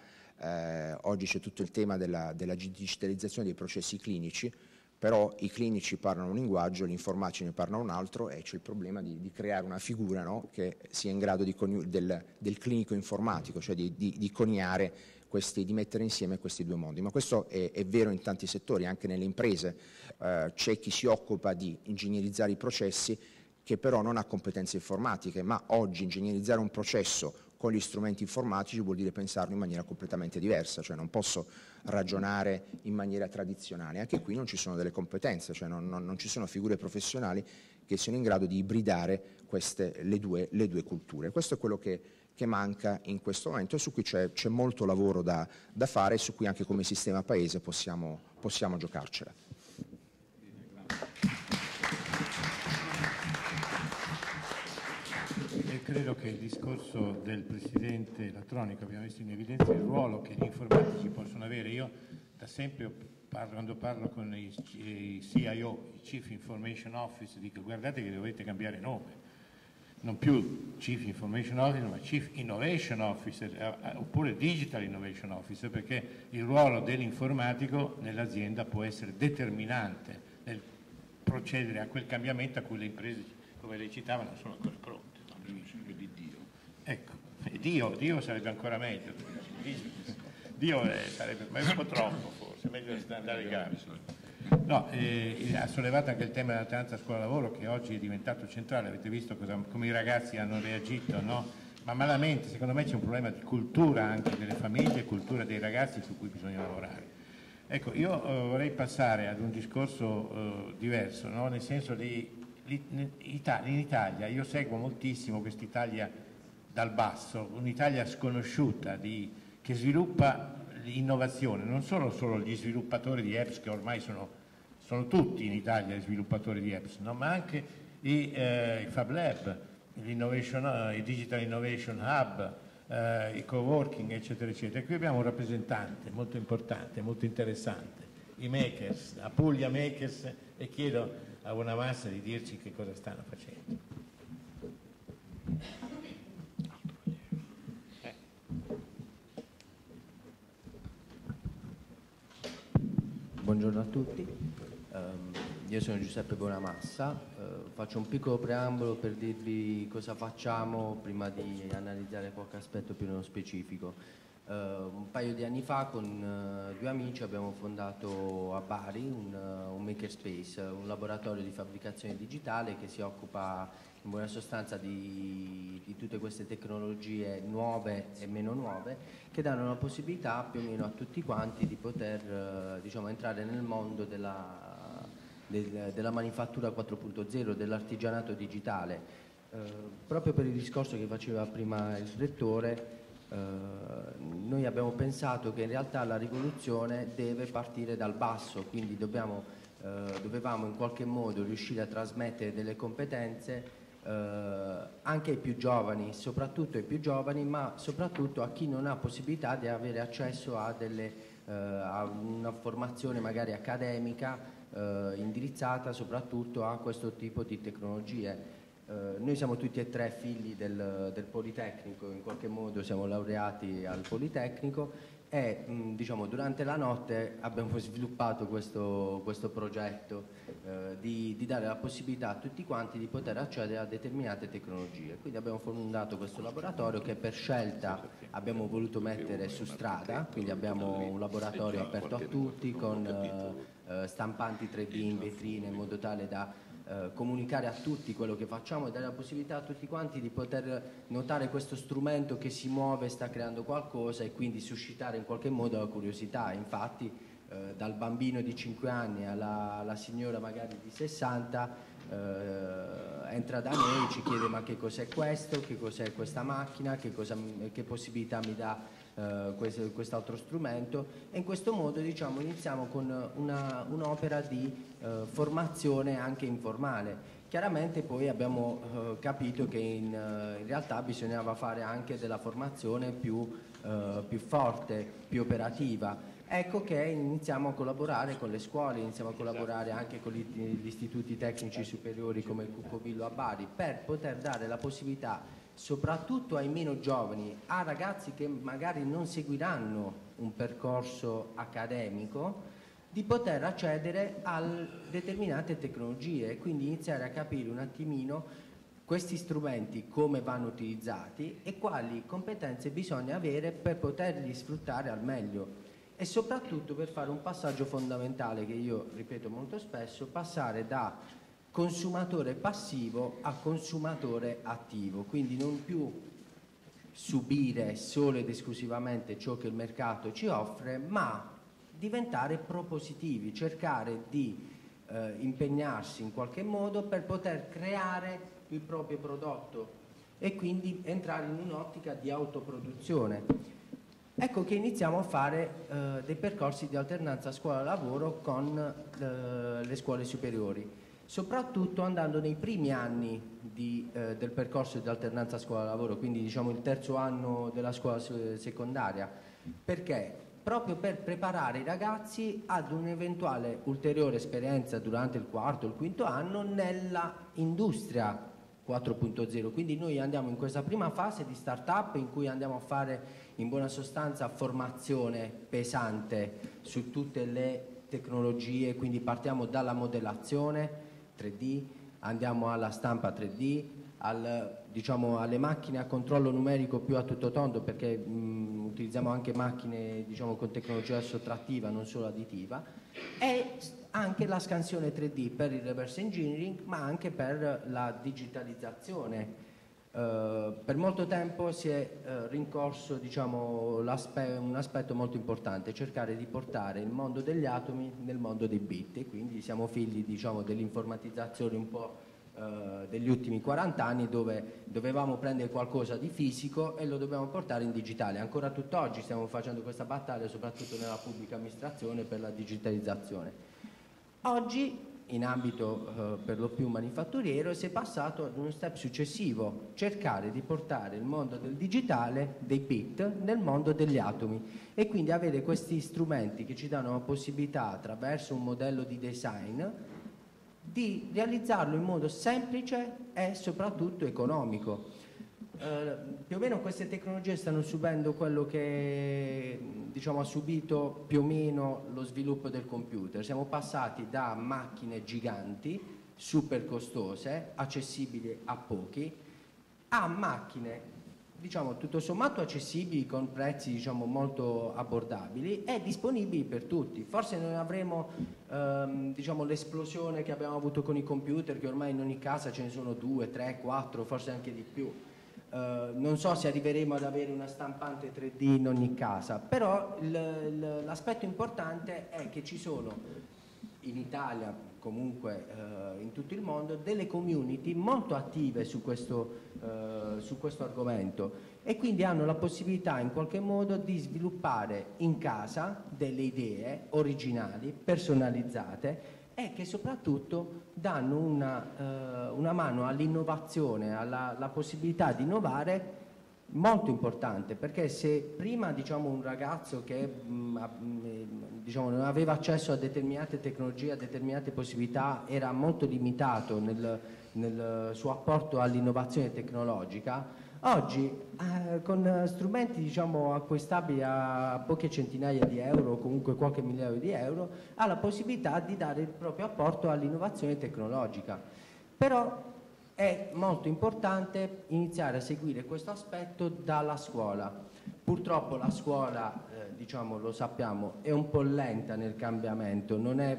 S3: oggi c'è tutto il tema della digitalizzazione dei processi clinici, però i clinici parlano un linguaggio, gli informatici ne parlano un altro, e c'è il problema di creare una figura, no, che sia in grado del clinico informatico, cioè di coniare di mettere insieme questi due mondi. Ma questo è vero in tanti settori, anche nelle imprese. C'è chi si occupa di ingegnerizzare i processi che però non ha competenze informatiche, ma oggi ingegnerizzare un processo con gli strumenti informatici vuol dire pensarlo in maniera completamente diversa, cioè non posso ragionare in maniera tradizionale. Anche qui non ci sono delle competenze, cioè non ci sono figure professionali che siano in grado di ibridare le due culture. Questo è quello che manca in questo momento e su cui c'è molto lavoro da fare e su cui anche come sistema paese possiamo giocarcela.
S1: Credo che il discorso del Presidente Latronico abbia messo in evidenza il ruolo che gli informatici possono avere. Io da sempre, quando parlo con i CIO, i Chief Information Officer, dico: guardate che dovete cambiare nome, non più Chief Information Officer ma Chief Innovation Officer oppure Digital Innovation Officer, perché il ruolo dell'informatico nell'azienda può essere determinante nel procedere a quel cambiamento a cui le imprese, come lei citava, non sono ancora pronte. Di Dio. Ecco, Dio sarebbe ancora meglio. Dio sarebbe, ma è un po' troppo forse, meglio andare in gara. No, ha sollevato anche il tema dell'alternanza scuola-lavoro, che oggi è diventato centrale. Avete visto come i ragazzi hanno reagito, no? Ma malamente, secondo me c'è un problema di cultura anche delle famiglie, cultura dei ragazzi su cui bisogna lavorare. Ecco, io vorrei passare ad un discorso diverso, no? Nel senso in Italia io seguo moltissimo quest'Italia dal basso, un'Italia sconosciuta che sviluppa l'innovazione, non solo gli sviluppatori di apps, che ormai sono tutti in Italia gli sviluppatori di apps, no? Ma anche i Fab Lab, i Digital Innovation Hub, i coworking, eccetera, eccetera. E qui abbiamo un rappresentante molto importante, molto interessante, i makers, a Puglia Makers, e chiedo a Bonamassa di dirci che cosa stanno facendo.
S4: Buongiorno a tutti, io sono Giuseppe Bonamassa, faccio un piccolo preambolo per dirvi cosa facciamo prima di analizzare qualche aspetto più nello specifico. Un paio di anni fa con due amici abbiamo fondato a Bari un makerspace, un laboratorio di fabbricazione digitale che si occupa in buona sostanza di tutte queste tecnologie nuove e meno nuove, che danno la possibilità più o meno a tutti quanti di poter diciamo, entrare nel mondo della manifattura 4.0, dell'artigianato digitale. Proprio per il discorso che faceva prima il Rettore, noi abbiamo pensato che in realtà la rivoluzione deve partire dal basso, quindi dovevamo in qualche modo riuscire a trasmettere delle competenze anche ai più giovani, soprattutto ai più giovani, ma soprattutto a chi non ha possibilità di avere accesso a una formazione magari accademica indirizzata soprattutto a questo tipo di tecnologie. Noi siamo tutti e tre figli del Politecnico, in qualche modo siamo laureati al Politecnico e diciamo, durante la notte abbiamo sviluppato questo progetto di dare la possibilità a tutti quanti di poter accedere a determinate tecnologie. Quindi abbiamo fondato questo laboratorio che per scelta abbiamo voluto mettere su strada, quindi abbiamo un laboratorio aperto a tutti con stampanti 3D in vetrine in modo tale da comunicare a tutti quello che facciamo e dare la possibilità a tutti quanti di poter notare questo strumento che si muove, sta creando qualcosa e quindi suscitare in qualche modo la curiosità. Infatti dal bambino di 5 anni alla signora magari di 60 entra da noi e ci chiede: ma che cos'è questo, che cos'è questa macchina, che possibilità mi dà quest'altro strumento. E in questo modo diciamo, iniziamo con un'opera di formazione anche informale. Chiaramente poi abbiamo capito che in realtà bisognava fare anche della formazione più forte, più operativa. Ecco che iniziamo a collaborare con le scuole, iniziamo a collaborare anche con gli istituti tecnici superiori come il Cuccovillo a Bari, per poter dare la possibilità soprattutto ai meno giovani, a ragazzi che magari non seguiranno un percorso accademico, di poter accedere a determinate tecnologie e quindi iniziare a capire un attimino questi strumenti come vanno utilizzati e quali competenze bisogna avere per poterli sfruttare al meglio. E soprattutto per fare un passaggio fondamentale che io ripeto molto spesso: passare da consumatore passivo a consumatore attivo, quindi non più subire solo ed esclusivamente ciò che il mercato ci offre, ma diventare propositivi, cercare di impegnarsi in qualche modo per poter creare il proprio prodotto e quindi entrare in un'ottica di autoproduzione. Ecco che iniziamo a fare dei percorsi di alternanza scuola-lavoro con le scuole superiori, soprattutto andando nei primi anni del percorso di alternanza scuola-lavoro, quindi diciamo il terzo anno della scuola secondaria. Perché? Proprio per preparare i ragazzi ad un'eventuale ulteriore esperienza durante il quarto o il quinto anno nella industria 4.0. Quindi noi andiamo in questa prima fase di start-up in cui andiamo a fare in buona sostanza formazione pesante su tutte le tecnologie, quindi partiamo dalla modellazione 3D, andiamo alla stampa 3D, diciamo, alle macchine a controllo numerico più a tutto tondo, perché utilizziamo anche macchine, diciamo, con tecnologia sottrattiva, non solo additiva, e anche la scansione 3D per il reverse engineering, ma anche per la digitalizzazione. Per molto tempo si è rincorso, diciamo, un aspetto molto importante, cercare di portare il mondo degli atomi nel mondo dei bit, e quindi siamo figli, diciamo, dell'informatizzazione un po' degli ultimi 40 anni, dove dovevamo prendere qualcosa di fisico e lo dobbiamo portare in digitale. Ancora tutt'oggi stiamo facendo questa battaglia, soprattutto nella pubblica amministrazione, per la digitalizzazione. Oggi, in ambito per lo più manifatturiero, si è passato ad uno step successivo: cercare di portare il mondo del digitale, dei bit, nel mondo degli atomi, e quindi avere questi strumenti che ci danno la possibilità, attraverso un modello di design, di realizzarlo in modo semplice e soprattutto economico. Più o meno queste tecnologie stanno subendo quello che, diciamo, ha subito più o meno lo sviluppo del computer. Siamo passati da macchine giganti, super costose, accessibili a pochi, a macchine, diciamo, tutto sommato accessibili, con prezzi, diciamo, molto abbordabili e disponibili per tutti. Forse non avremo diciamo, l'esplosione che abbiamo avuto con i computer, che ormai in ogni casa ce ne sono 2, 3, 4, forse anche di più. Non so se arriveremo ad avere una stampante 3D in ogni casa, però l'aspetto importante è che ci sono in Italia, comunque in tutto il mondo, delle community molto attive su questo argomento, e quindi hanno la possibilità in qualche modo di sviluppare in casa delle idee originali, personalizzate, e che soprattutto danno una mano all'innovazione, alla possibilità di innovare, molto importante. Perché se prima, diciamo, un ragazzo che diciamo, non aveva accesso a determinate tecnologie, a determinate possibilità, era molto limitato nel suo apporto all'innovazione tecnologica, oggi con strumenti, diciamo, acquistabili a poche centinaia di euro o comunque qualche migliaio di euro, ha la possibilità di dare il proprio apporto all'innovazione tecnologica. Però è molto importante iniziare a seguire questo aspetto dalla scuola. Purtroppo la scuola, diciamo, lo sappiamo, è un po' lenta nel cambiamento,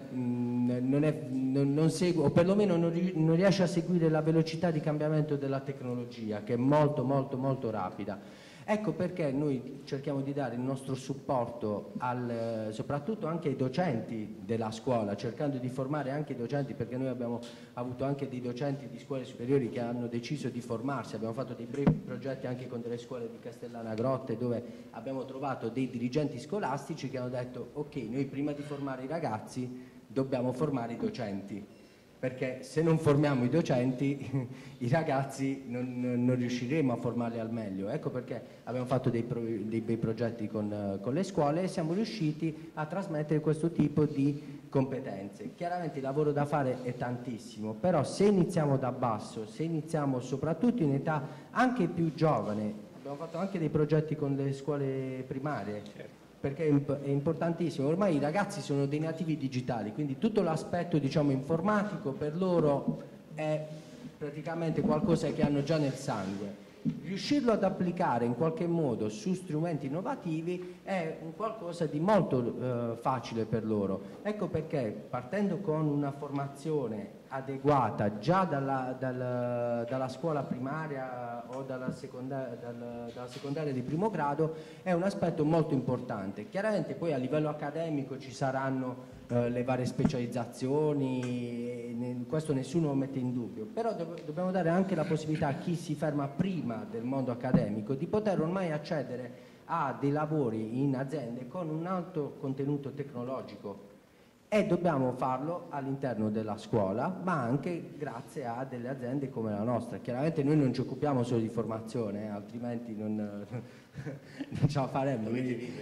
S4: non segue, o perlomeno non riesce a seguire la velocità di cambiamento della tecnologia, che è molto molto molto rapida. Ecco perché noi cerchiamo di dare il nostro supporto soprattutto anche ai docenti della scuola, cercando di formare anche i docenti, perché noi abbiamo avuto anche dei docenti di scuole superiori che hanno deciso di formarsi. Abbiamo fatto dei brevi progetti anche con delle scuole di Castellana Grotte, dove abbiamo trovato dei dirigenti scolastici che hanno detto: ok, noi prima di formare i ragazzi dobbiamo formare i docenti, perché se non formiamo i docenti i ragazzi non riusciremo a formarli al meglio. Ecco perché abbiamo fatto dei bei progetti con le scuole e siamo riusciti a trasmettere questo tipo di competenze. Chiaramente il lavoro da fare è tantissimo, però se iniziamo da basso, se iniziamo soprattutto in età anche più giovane, abbiamo fatto anche dei progetti con le scuole primarie, certo, perché è importantissimo. Ormai i ragazzi sono dei nativi digitali, quindi tutto l'aspetto, diciamo, informatico per loro è praticamente qualcosa che hanno già nel sangue. Riuscirlo ad applicare in qualche modo su strumenti innovativi è un qualcosa di molto facile per loro. Ecco perché, partendo con una formazione adeguata già dalla scuola primaria o dalla secondaria di primo grado, è un aspetto molto importante. Chiaramente poi a livello accademico ci saranno le varie specializzazioni, questo nessuno lo mette in dubbio, però dobbiamo dare anche la possibilità a chi si ferma prima del mondo accademico di poter ormai accedere a dei lavori in aziende con un alto contenuto tecnologico, e dobbiamo farlo all'interno della scuola, ma anche grazie a delle aziende come la nostra. Chiaramente noi non ci occupiamo solo di formazione, altrimenti non ce la faremmo. Quindi,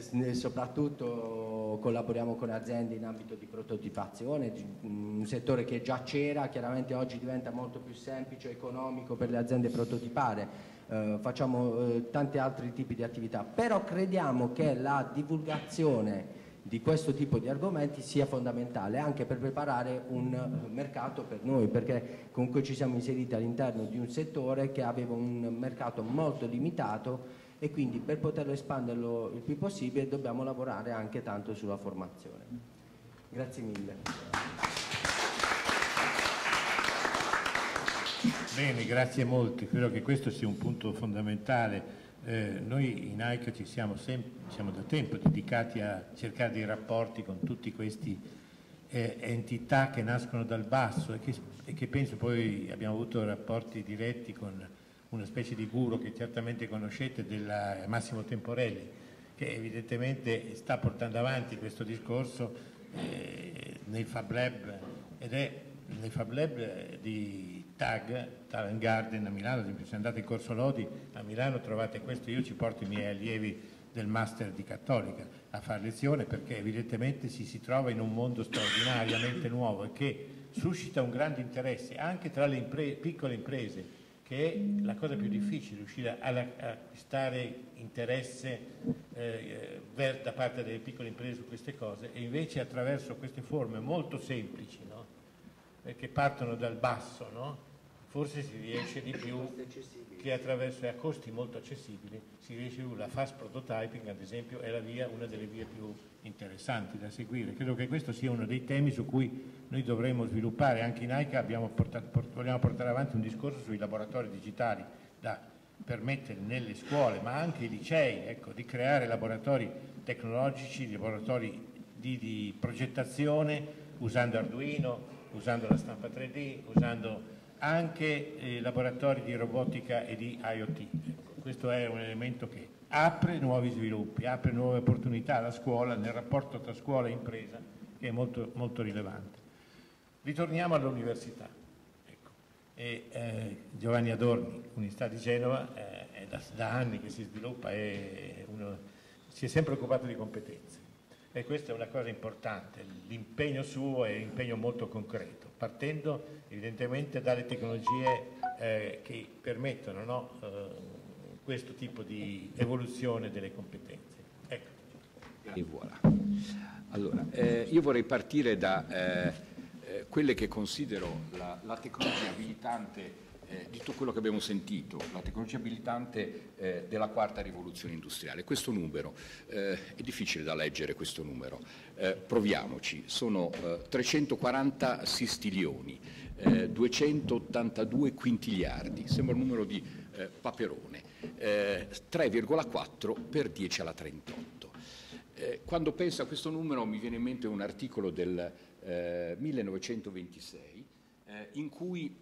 S4: soprattutto collaboriamo con aziende in ambito di prototipazione, un settore che già c'era, chiaramente oggi diventa molto più semplice e economico per le aziende prototipare. Facciamo tanti altri tipi di attività, però crediamo che la divulgazione di questo tipo di argomenti sia fondamentale anche per preparare un mercato per noi, perché comunque ci siamo inseriti all'interno di un settore che aveva un mercato molto limitato e quindi per poterlo espanderlo il più possibile dobbiamo lavorare anche tanto sulla formazione. Grazie mille.
S1: Bene, grazie molto, credo che questo sia un punto fondamentale. Noi in AICA ci siamo da tempo dedicati a cercare dei rapporti con tutti questi entità che nascono dal basso e che penso poi abbiamo avuto rapporti diretti con una specie di guru che certamente conoscete, della Massimo Temporelli, che evidentemente sta portando avanti questo discorso nei Fab Lab, ed è nei Fab Lab di Talent Garden a Milano. Ad esempio, se andate in Corso Lodi a Milano trovate questo. Io ci porto i miei allievi del master di Cattolica a fare lezione, perché evidentemente si trova in un mondo straordinariamente nuovo e che suscita un grande interesse anche tra le piccole imprese, che è la cosa più difficile, riuscire a acquistare interesse da parte delle piccole imprese su queste cose, e invece attraverso queste forme molto semplici, no? Che partono dal basso, no? Forse si riesce di più che attraverso, a costi molto accessibili, si riesce più. La fast prototyping, ad esempio, è una delle vie più interessanti da seguire. Credo che questo sia uno dei temi su cui noi dovremmo sviluppare. Anche in AICA vogliamo portare avanti un discorso sui laboratori digitali da permettere nelle scuole, ma anche ai licei, ecco, di creare laboratori tecnologici, laboratori di progettazione usando Arduino, usando la stampa 3D, usando anche laboratori di robotica e di IoT. Ecco, questo è un elemento che apre nuovi sviluppi, apre nuove opportunità alla scuola, nel rapporto tra scuola e impresa, che è molto, molto rilevante. Ritorniamo all'università. Ecco. Giovanni Adorni, Università di Genova, è da anni che si sviluppa, si è sempre occupato di competenze. E questa è una cosa importante, l'impegno suo è un impegno molto concreto, partendo evidentemente dalle tecnologie che permettono, no, questo tipo di evoluzione delle competenze. Ecco.
S5: E voilà. Allora, io vorrei partire da quelle che considero la tecnologia abilitante di tutto quello che abbiamo sentito, la tecnologia abilitante della quarta rivoluzione industriale. Questo numero, è difficile da leggere questo numero, proviamoci, sono 340 sistilioni, 282 quintiliardi, sembra un numero di Paperone, 3,4 per 10 alla 38. Quando penso a questo numero mi viene in mente un articolo del 1926 in cui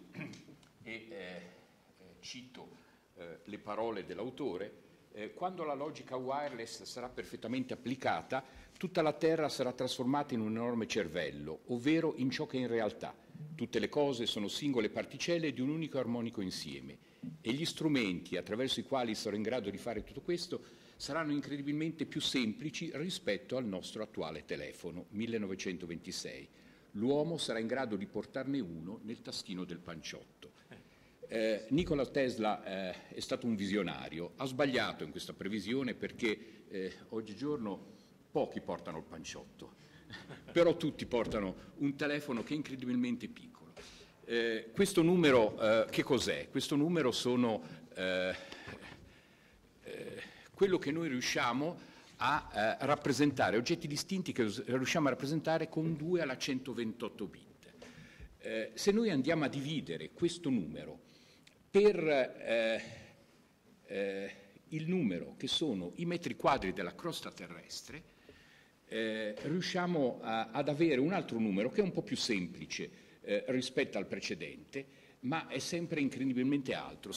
S5: cito le parole dell'autore: quando la logica wireless sarà perfettamente applicata, tutta la Terra sarà trasformata in un enorme cervello, ovvero in ciò che è in realtà. Tutte le cose sono singole particelle di un unico armonico insieme, e gli strumenti attraverso i quali sarò in grado di fare tutto questo saranno incredibilmente più semplici rispetto al nostro attuale telefono. 1926. L'uomo sarà in grado di portarne uno nel taschino del panciotto. Nikola Tesla è stato un visionario, ha sbagliato in questa previsione perché oggigiorno pochi portano il panciotto, però tutti portano un telefono che è incredibilmente piccolo. Questo numero che cos'è? Questo numero sono quello che noi riusciamo a rappresentare, oggetti distinti che riusciamo a rappresentare con 2 alla 128 bit. Se noi andiamo a dividere questo numero per il numero che sono i metri quadri della crosta terrestre, riusciamo ad avere un altro numero che è un po' più semplice rispetto al precedente, ma è sempre incredibilmente alto,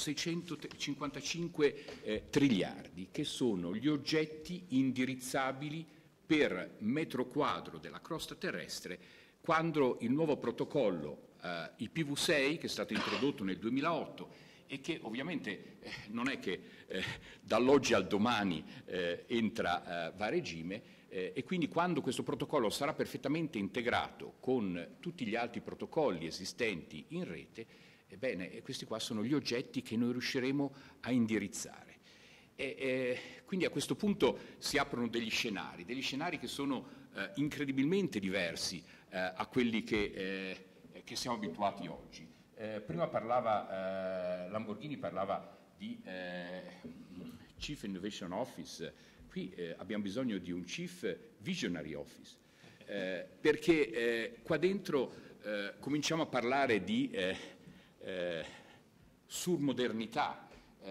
S5: 655 triliardi, che sono gli oggetti indirizzabili per metro quadro della crosta terrestre quando il nuovo protocollo IPv6, che è stato introdotto nel 2008 e che ovviamente non è che dall'oggi al domani va a regime, e quindi quando questo protocollo sarà perfettamente integrato con tutti gli altri protocolli esistenti in rete, ebbene, questi qua sono gli oggetti che noi riusciremo a indirizzare. Quindi a questo punto si aprono degli scenari che sono incredibilmente diversi a quelli che siamo abituati oggi. Prima Lamborghini parlava di Chief Innovation Office, qui abbiamo bisogno di un Chief Visionary Office, perché qua dentro cominciamo a parlare di surmodernità,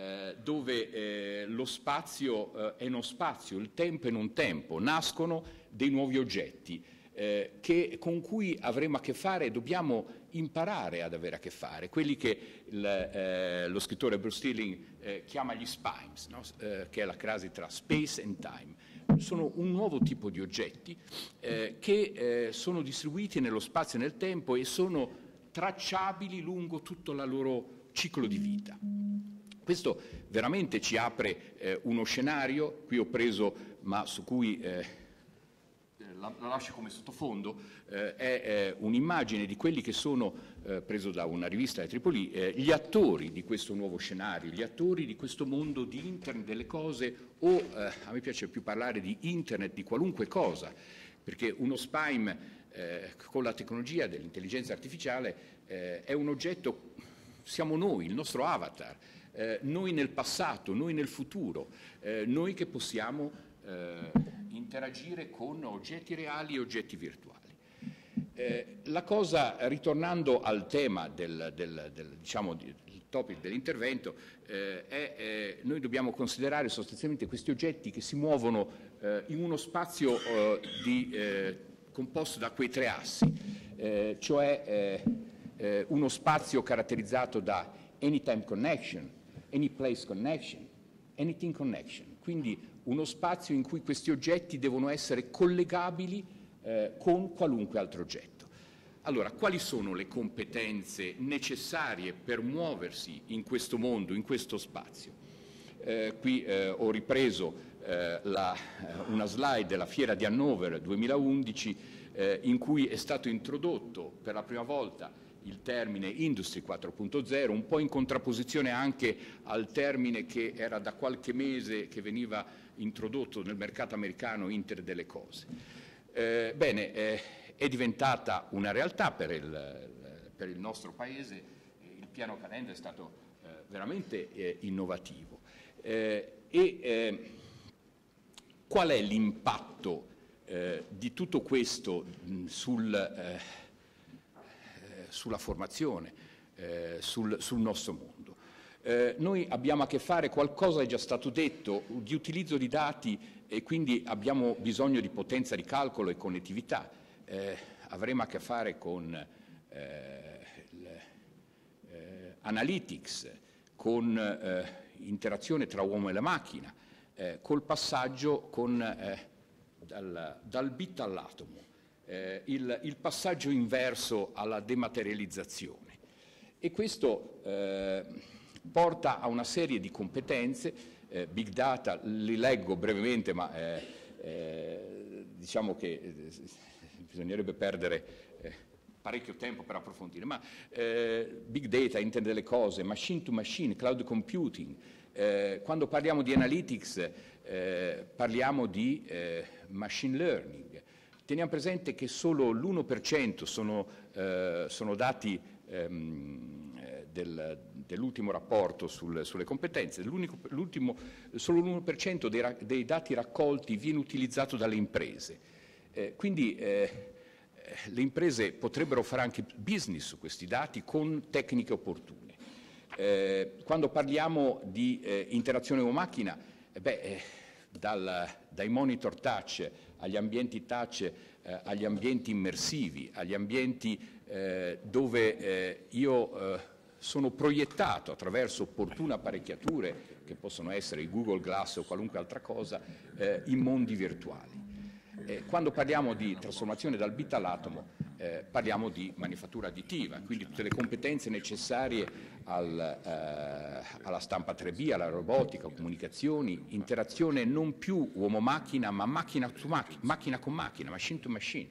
S5: dove lo spazio è uno spazio, il tempo è un tempo, nascono dei nuovi oggetti con cui avremo a che fare e dobbiamo imparare ad avere a che fare, quelli che lo scrittore Bruce Sterling chiama gli SPIMES, no? Che è la crasi tra space and time. Sono un nuovo tipo di oggetti che sono distribuiti nello spazio e nel tempo e sono tracciabili lungo tutto il loro ciclo di vita. Questo veramente ci apre uno scenario, qui ho preso, ma su cui la lascio come sottofondo, è un'immagine di quelli che sono, preso da una rivista di Tripoli, gli attori di questo nuovo scenario, gli attori di questo mondo di Internet delle cose, o a me piace più parlare di Internet di qualunque cosa, perché uno SPIME con la tecnologia dell'intelligenza artificiale è un oggetto, siamo noi, il nostro avatar, noi nel passato, noi nel futuro, noi che possiamo interagire con oggetti reali e oggetti virtuali. La cosa, ritornando al tema diciamo, del topic dell'intervento, noi dobbiamo considerare sostanzialmente questi oggetti che si muovono in uno spazio composto da quei tre assi, cioè uno spazio caratterizzato da anytime connection, any place connection, anything connection, quindi uno spazio in cui questi oggetti devono essere collegabili con qualunque altro oggetto. Allora, quali sono le competenze necessarie per muoversi in questo mondo, in questo spazio? Qui ho ripreso una slide della Fiera di Hannover 2011 in cui è stato introdotto per la prima volta il termine Industry 4.0, un po' in contrapposizione anche al termine che era da qualche mese che veniva introdotto nel mercato americano, Internet delle cose. È diventata una realtà per il nostro Paese, il piano Calenda è stato veramente innovativo. Qual è l'impatto di tutto questo sulla formazione, sul nostro mondo? Noi abbiamo a che fare, qualcosa è già stato detto, di utilizzo di dati e quindi abbiamo bisogno di potenza di calcolo e connettività. Avremo a che fare con analytics, con interazione tra uomo e la macchina, col passaggio dal bit all'atomo, il passaggio inverso alla dematerializzazione. E questo porta a una serie di competenze, big data, li leggo brevemente, ma diciamo che bisognerebbe perdere parecchio tempo per approfondire, ma big data, internet delle cose, machine to machine, cloud computing, quando parliamo di analytics parliamo di machine learning. Teniamo presente che solo l'1% sono dati dell'ultimo rapporto sulle competenze, solo l'1% dei dati raccolti viene utilizzato dalle imprese. Quindi le imprese potrebbero fare anche business su questi dati con tecniche opportune. Quando parliamo di interazione uomo-macchina, dai monitor touch agli ambienti touch, agli ambienti immersivi, agli ambienti dove io sono proiettato attraverso opportune apparecchiature, che possono essere i Google Glass o qualunque altra cosa, in mondi virtuali. Quando parliamo di trasformazione dal bit all'atomo, parliamo di manifattura additiva, quindi tutte le competenze necessarie alla stampa 3D, alla robotica, comunicazioni, interazione non più uomo-macchina, ma macchina con macchina, machine to machine.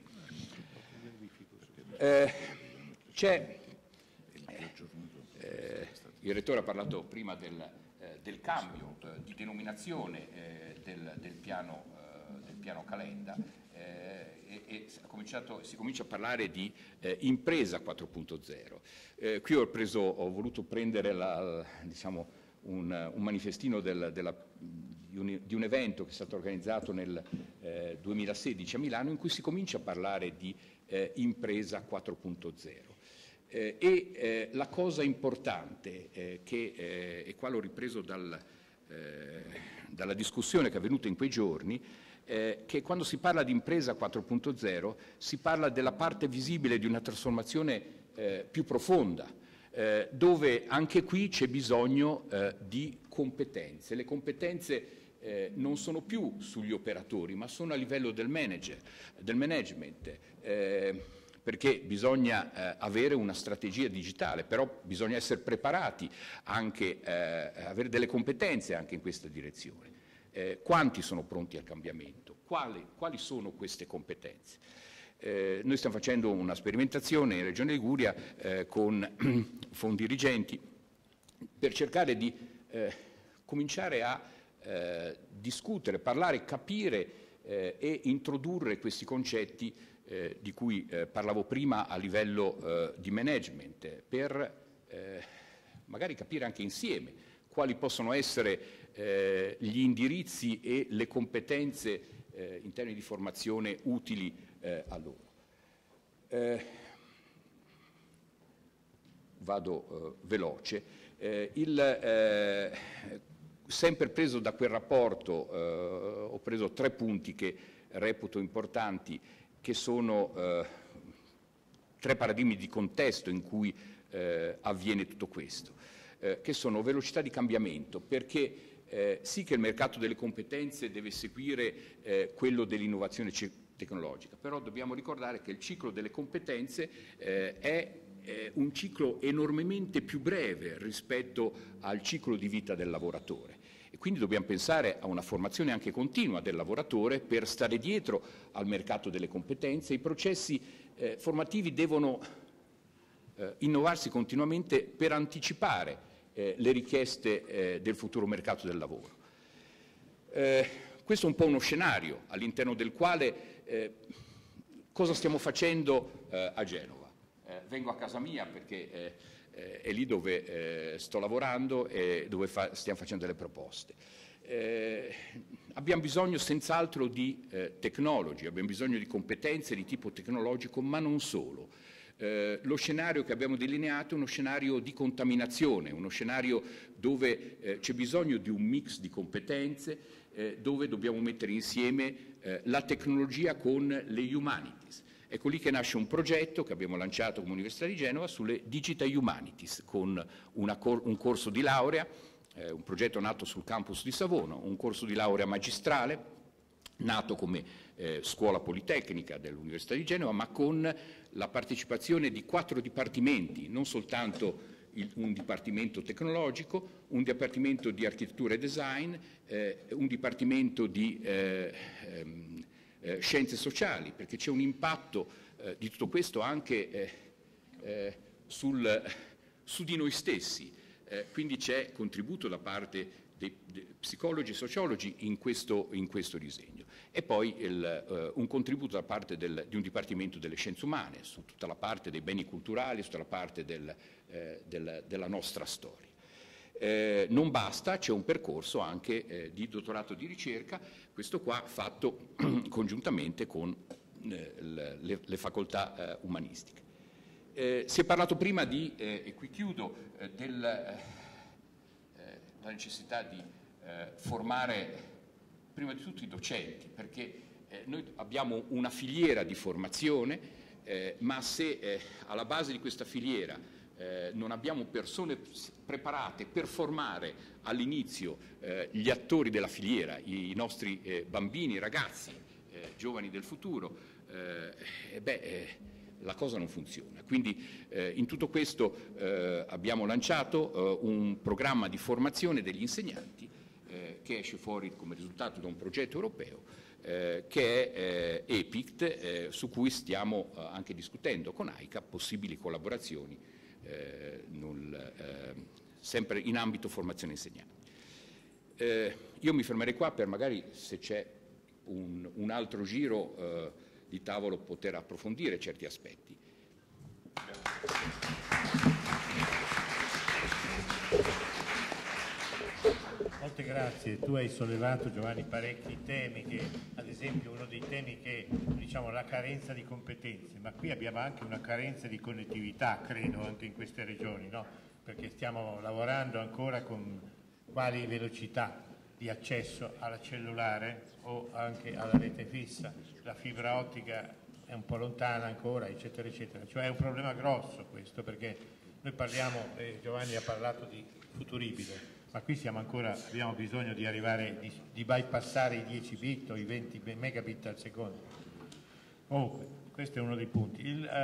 S5: Il rettore ha parlato prima del cambio di denominazione del piano Calenda e si comincia a parlare di impresa 4.0. Qui ho voluto prendere un manifestino di un evento che è stato organizzato nel 2016 a Milano, in cui si comincia a parlare di impresa 4.0. La cosa importante, e qua l'ho ripreso dalla discussione che è avvenuta in quei giorni, che quando si parla di impresa 4.0 si parla della parte visibile di una trasformazione più profonda, dove anche qui c'è bisogno di competenze. Le competenze non sono più sugli operatori, ma sono a livello del management, perché bisogna avere una strategia digitale, però bisogna essere preparati anche, avere delle competenze anche in questa direzione. Quanti sono pronti al cambiamento? Quali sono queste competenze? Noi stiamo facendo una sperimentazione in Regione Liguria con Fondirigenti per cercare di cominciare a discutere, parlare, capire e introdurre questi concetti di cui parlavo prima a livello di management, per magari capire anche insieme quali possono essere gli indirizzi e le competenze in termini di formazione utili a loro. Vado veloce. Sempre preso da quel rapporto, ho preso 3 punti che reputo importanti, che sono 3 paradigmi di contesto in cui avviene tutto questo, che sono velocità di cambiamento, perché sì che il mercato delle competenze deve seguire quello dell'innovazione tecnologica, però dobbiamo ricordare che il ciclo delle competenze è un ciclo enormemente più breve rispetto al ciclo di vita del lavoratore, e quindi dobbiamo pensare a una formazione anche continua del lavoratore per stare dietro al mercato delle competenze. I processi formativi devono innovarsi continuamente per anticipare le richieste del futuro mercato del lavoro. Questo è un po' uno scenario all'interno del quale cosa stiamo facendo a Genova. Vengo a casa mia perché è lì dove sto lavorando e dove stiamo facendo delle proposte. Abbiamo bisogno senz'altro di technology, abbiamo bisogno di competenze di tipo tecnologico, ma non solo. Lo scenario che abbiamo delineato è uno scenario di contaminazione, uno scenario dove c'è bisogno di un mix di competenze, dove dobbiamo mettere insieme la tecnologia con le humanities. Ecco lì che nasce un progetto che abbiamo lanciato come Università di Genova sulle Digital Humanities, con un corso di laurea, un progetto nato sul campus di Savona, un corso di laurea magistrale, nato come scuola politecnica dell'Università di Genova, ma con la partecipazione di 4 dipartimenti, non soltanto un dipartimento tecnologico, un dipartimento di architettura e design, un dipartimento di scienze sociali, perché c'è un impatto di tutto questo anche su di noi stessi, quindi c'è contributo da parte dei psicologi e sociologi in questo disegno, e poi un contributo da parte di un dipartimento delle scienze umane su tutta la parte dei beni culturali, su tutta la parte della nostra storia. Non basta, c'è un percorso anche di dottorato di ricerca, questo qua fatto congiuntamente con le facoltà umanistiche. Si è parlato prima e qui chiudo, della necessità di formare prima di tutto i docenti, perché noi abbiamo una filiera di formazione, ma se alla base di questa filiera non abbiamo persone preparate per formare all'inizio gli attori della filiera, i nostri bambini, i ragazzi, giovani del futuro, la cosa non funziona. Quindi in tutto questo abbiamo lanciato un programma di formazione degli insegnanti che esce fuori come risultato da un progetto europeo che è EPICT, su cui stiamo anche discutendo con AICA possibili collaborazioni sempre in ambito formazione insegnanti. Io mi fermerei qua per magari, se c'è un altro giro di tavolo, poter approfondire certi aspetti.
S1: Molte grazie. Tu hai sollevato, Giovanni, parecchi temi, che ad esempio uno dei temi che diciamo la carenza di competenze, ma qui abbiamo anche una carenza di connettività, credo, anche in queste regioni, no? Perché stiamo lavorando ancora con quali velocità di accesso alla cellulare o anche alla rete fissa, la fibra ottica è un po' lontana ancora, eccetera, eccetera. Cioè è un problema grosso questo, perché noi parliamo, Giovanni ha parlato di futuribile, ma qui siamo ancora, abbiamo bisogno di arrivare, di bypassare i 10 bit o i 20 megabit al secondo. Comunque, questo è uno dei punti.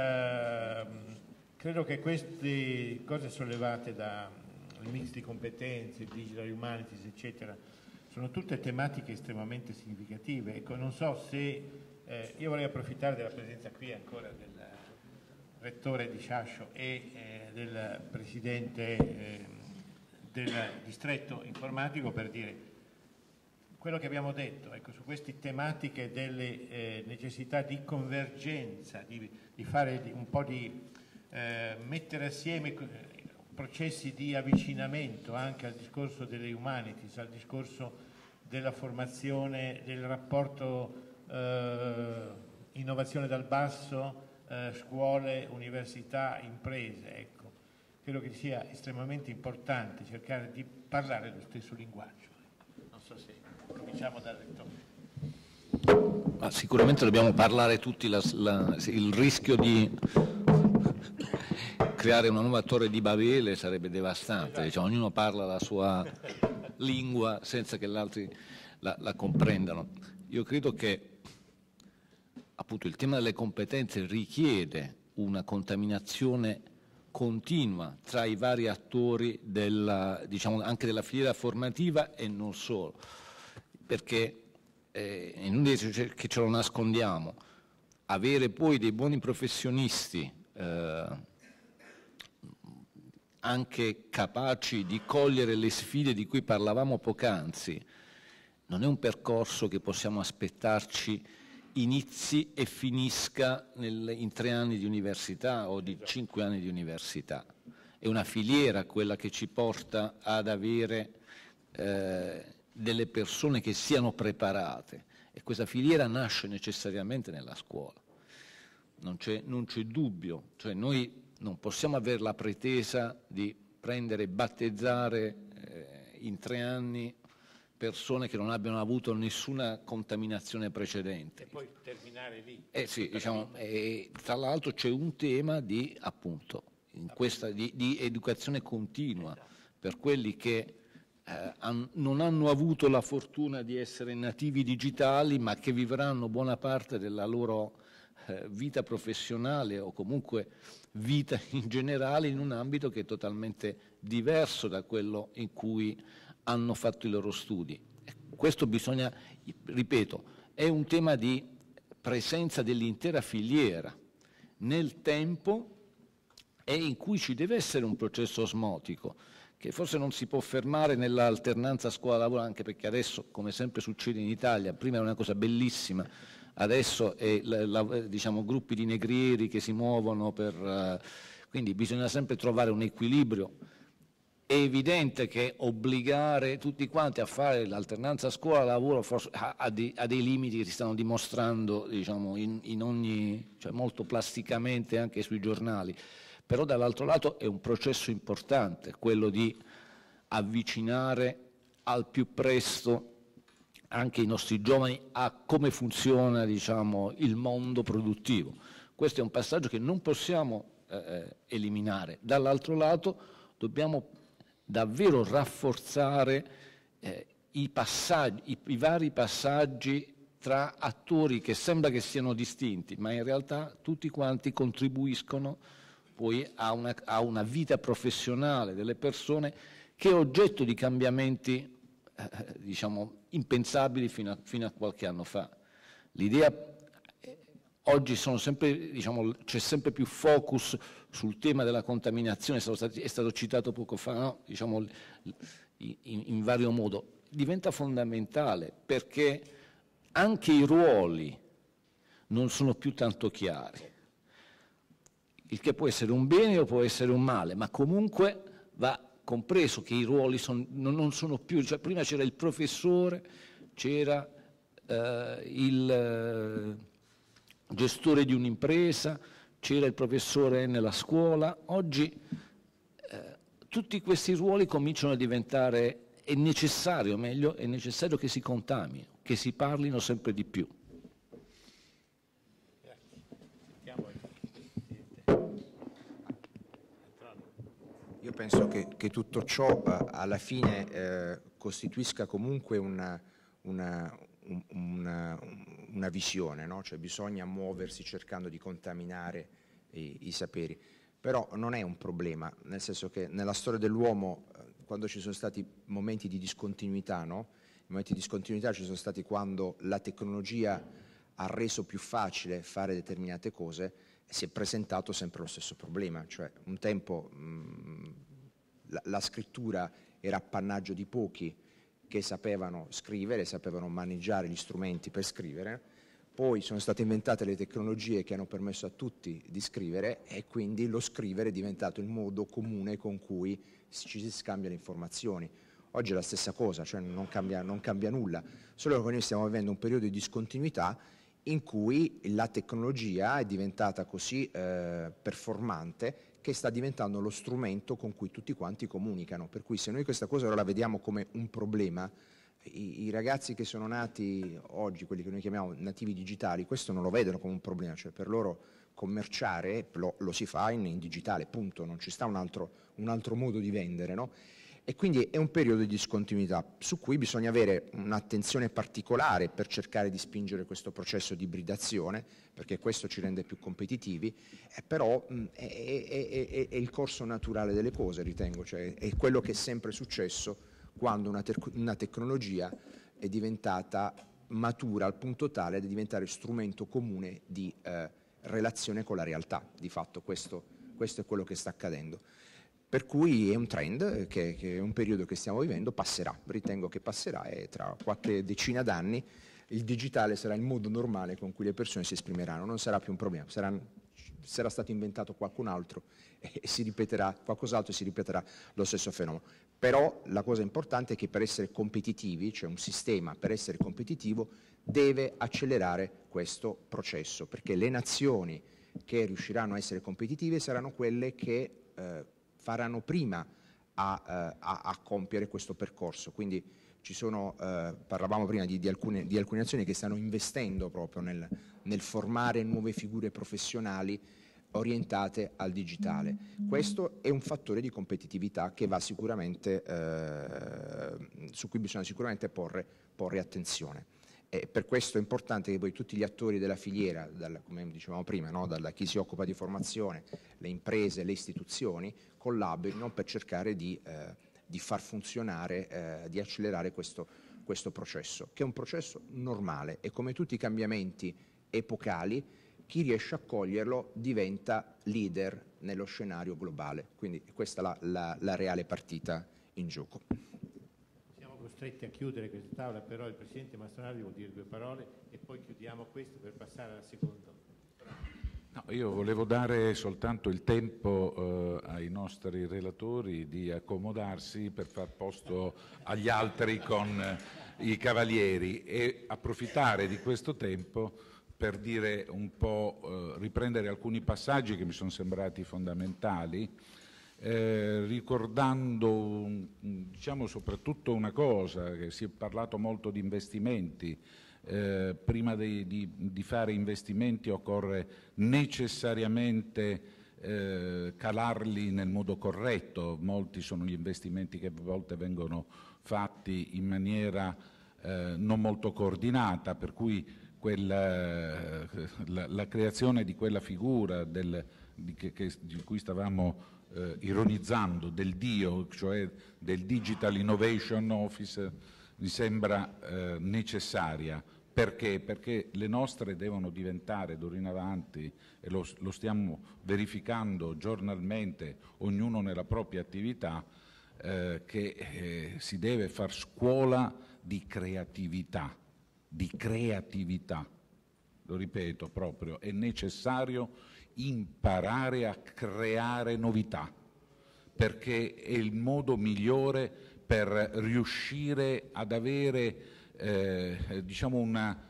S1: Credo che queste cose sollevate da il mix di competenze, digital humanities, eccetera, sono tutte tematiche estremamente significative. Ecco, non so se io vorrei approfittare della presenza qui ancora del rettore di Sciascio e del presidente del distretto informatico per dire quello che abbiamo detto, ecco, su queste tematiche delle necessità di convergenza, di fare un po' di mettere assieme processi di avvicinamento anche al discorso delle humanities, al discorso della formazione, del rapporto innovazione dal basso, scuole, università, imprese, ecco. Credo che sia estremamente importante cercare di parlare lo stesso linguaggio. Non so se cominciamo dal rettore.
S2: Ma sicuramente dobbiamo parlare tutti, il rischio di creare una nuova torre di Babele sarebbe devastante, diciamo, ognuno parla la sua lingua senza che gli altri la comprendano. Io credo che appunto il tema delle competenze richiede una contaminazione continua tra i vari attori diciamo, anche della filiera formativa e non solo, perché è inutile che ce lo nascondiamo, avere poi dei buoni professionisti anche capaci di cogliere le sfide di cui parlavamo poc'anzi non è un percorso che possiamo aspettarci inizi e finisca in 3 anni di università o di 5 anni di università. È una filiera quella che ci porta ad avere delle persone che siano preparate e questa filiera nasce necessariamente nella scuola. Non c'è dubbio, cioè noi non possiamo avere la pretesa di prendere e battezzare in 3 anni persone che non abbiano avuto nessuna contaminazione precedente.
S1: E poi terminare lì.
S2: Sì, diciamo, tra l'altro c'è un tema di, appunto, di educazione continua per quelli che non hanno avuto la fortuna di essere nativi digitali, ma che vivranno buona parte della loro vita professionale o comunque vita in generale in un ambito che è totalmente diverso da quello in cui hanno fatto i loro studi. Questo bisogna, ripeto, è un tema di presenza dell'intera filiera nel tempo e in cui ci deve essere un processo osmotico che forse non si può fermare nell'alternanza scuola-lavoro, anche perché adesso, come sempre succede in Italia, prima era una cosa bellissima, adesso è diciamo, gruppi di negrieri che si muovono quindi bisogna sempre trovare un equilibrio. È evidente che obbligare tutti quanti a fare l'alternanza scuola-lavoro ha dei limiti che si stanno dimostrando, diciamo, cioè molto plasticamente anche sui giornali, però dall'altro lato è un processo importante, quello di avvicinare al più presto anche i nostri giovani a come funziona, diciamo, il mondo produttivo. Questo è un passaggio che non possiamo eliminare. Dall'altro lato dobbiamo davvero rafforzare i vari passaggi tra attori che sembra che siano distinti, ma in realtà tutti quanti contribuiscono poi a una vita professionale delle persone che è oggetto di cambiamenti diciamo impensabili fino a qualche anno fa. L'idea oggi diciamo, c'è sempre più focus sul tema della contaminazione, è stato citato poco fa, no? Diciamo, in vario modo. Diventa fondamentale perché anche i ruoli non sono più tanto chiari, il che può essere un bene o può essere un male, ma comunque va compreso che i ruoli non sono più, cioè prima c'era il professore, c'era il gestore di un'impresa, c'era il professore nella scuola. Oggi tutti questi ruoli cominciano a diventare, è necessario che si contaminino, che si parlino sempre di più.
S3: Io penso che tutto ciò alla fine costituisca comunque una visione, no? Cioè bisogna muoversi cercando di contaminare i saperi, però non è un problema, nel senso che nella storia dell'uomo, quando ci sono stati momenti di discontinuità, no? I momenti di discontinuità ci sono stati quando la tecnologia ha reso più facile fare determinate cose, si è presentato sempre lo stesso problema, cioè un tempo la scrittura era appannaggio di pochi che sapevano scrivere, sapevano maneggiare gli strumenti per scrivere, poi sono state inventate le tecnologie che hanno permesso a tutti di scrivere e quindi lo scrivere è diventato il modo comune con cui ci si scambia le informazioni. Oggi è la stessa cosa, cioè non cambia nulla, solo che noi stiamo vivendo un periodo di discontinuità in cui la tecnologia è diventata così performante che sta diventando lo strumento con cui tutti quanti comunicano, per cui se noi questa cosa ora la vediamo come un problema, i ragazzi che sono nati oggi, quelli che noi chiamiamo nativi digitali, questo non lo vedono come un problema, cioè per loro commerciare lo si fa in digitale, punto, non ci sta un altro modo di vendere, no? E quindi è un periodo di discontinuità su cui bisogna avere un'attenzione particolare per cercare di spingere questo processo di ibridazione, perché questo ci rende più competitivi, però è il corso naturale delle cose, ritengo, cioè è quello che è sempre successo quando una tecnologia è diventata matura al punto tale da diventare strumento comune di relazione con la realtà. Di fatto questo è quello che sta accadendo. Per cui è un trend, che è un periodo che stiamo vivendo, passerà, ritengo che passerà e tra qualche decina d'anni il digitale sarà il modo normale con cui le persone si esprimeranno, non sarà più un problema, sarà stato inventato qualcun altro e si ripeterà qualcos'altro e si ripeterà lo stesso fenomeno. Però la cosa importante è che per essere competitivi, cioè un sistema per essere competitivo, deve accelerare questo processo, perché le nazioni che riusciranno a essere competitive saranno quelle che faranno prima a compiere questo percorso. Quindi ci sono, parlavamo prima di alcune nazioni che stanno investendo proprio nel formare nuove figure professionali orientate al digitale. Questo è un fattore di competitività che va sicuramente, su cui bisogna sicuramente porre attenzione. E per questo è importante che poi tutti gli attori della filiera, come dicevamo prima, no? Da chi si occupa di formazione, le imprese, le istituzioni, collaborino per cercare di far funzionare, di accelerare questo processo, che è un processo normale e come tutti i cambiamenti epocali, chi riesce a coglierlo diventa leader nello scenario globale. Quindi questa è la reale partita in gioco.
S1: Costretti a chiudere questa tavola, però il Presidente Mastronardi vuol dire due parole e poi chiudiamo questo per passare alla seconda.
S6: No, io volevo dare soltanto il tempo ai nostri relatori di accomodarsi per far posto agli altri con i cavalieri e approfittare di questo tempo per dire un po', riprendere alcuni passaggi che mi sono sembrati fondamentali. Ricordando diciamo soprattutto una cosa, che si è parlato molto di investimenti, prima di fare investimenti occorre necessariamente calarli nel modo corretto. Molti sono gli investimenti che a volte vengono fatti in maniera non molto coordinata, per cui la creazione di quella figura di cui stavamo ironizzando, del DIO, cioè del Digital Innovation Office, mi sembra necessaria. Perché? Perché le nostre devono diventare d'ora in avanti, e lo stiamo verificando giornalmente, ognuno nella propria attività, che si deve far scuola di creatività, lo ripeto proprio, è necessario imparare a creare novità, perché è il modo migliore per riuscire ad avere diciamo una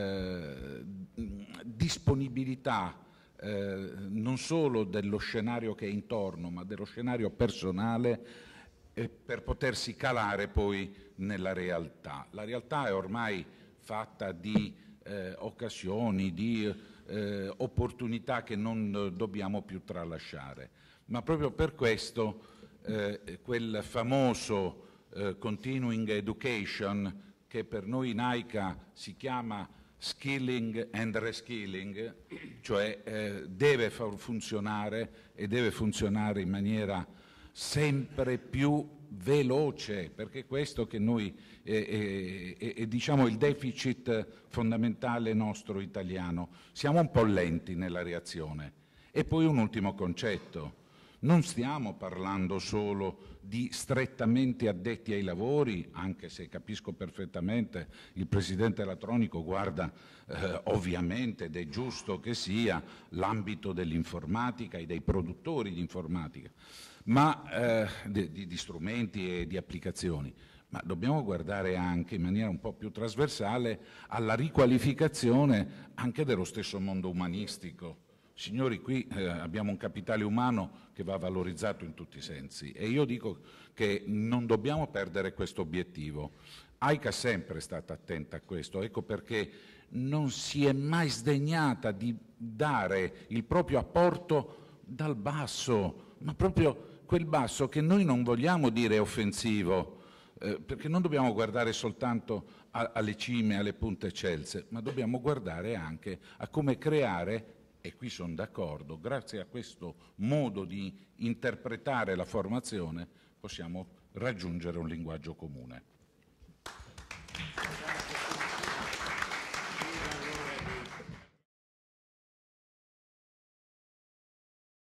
S6: disponibilità non solo dello scenario che è intorno, ma dello scenario personale, per potersi calare poi nella realtà. La realtà è ormai fatta di occasioni, di opportunità che non dobbiamo più tralasciare. Ma proprio per questo quel famoso continuing education, che per noi in AICA si chiama skilling and reskilling, cioè deve funzionare, e deve funzionare in maniera sempre più veloce, perché questo che noi è diciamo il deficit fondamentale nostro italiano. Siamo un po' lenti nella reazione. E poi un ultimo concetto: non stiamo parlando solo di strettamente addetti ai lavori, anche se capisco perfettamente il Presidente Latronico guarda ovviamente, ed è giusto che sia, l'ambito dell'informatica e dei produttori di informatica, ma di strumenti e di applicazioni. Ma dobbiamo guardare anche in maniera un po' più trasversale alla riqualificazione anche dello stesso mondo umanistico. Signori, qui abbiamo un capitale umano che va valorizzato in tutti i sensi, e io dico che non dobbiamo perdere questo obiettivo. AICA è sempre stata attenta a questo, ecco perché non si è mai sdegnata di dare il proprio apporto dal basso, ma proprio quel basso che noi non vogliamo dire offensivo, perché non dobbiamo guardare soltanto alle cime, alle punte eccelse, ma dobbiamo guardare anche a come creare. E qui sono d'accordo, grazie a questo modo di interpretare la formazione possiamo raggiungere un linguaggio comune.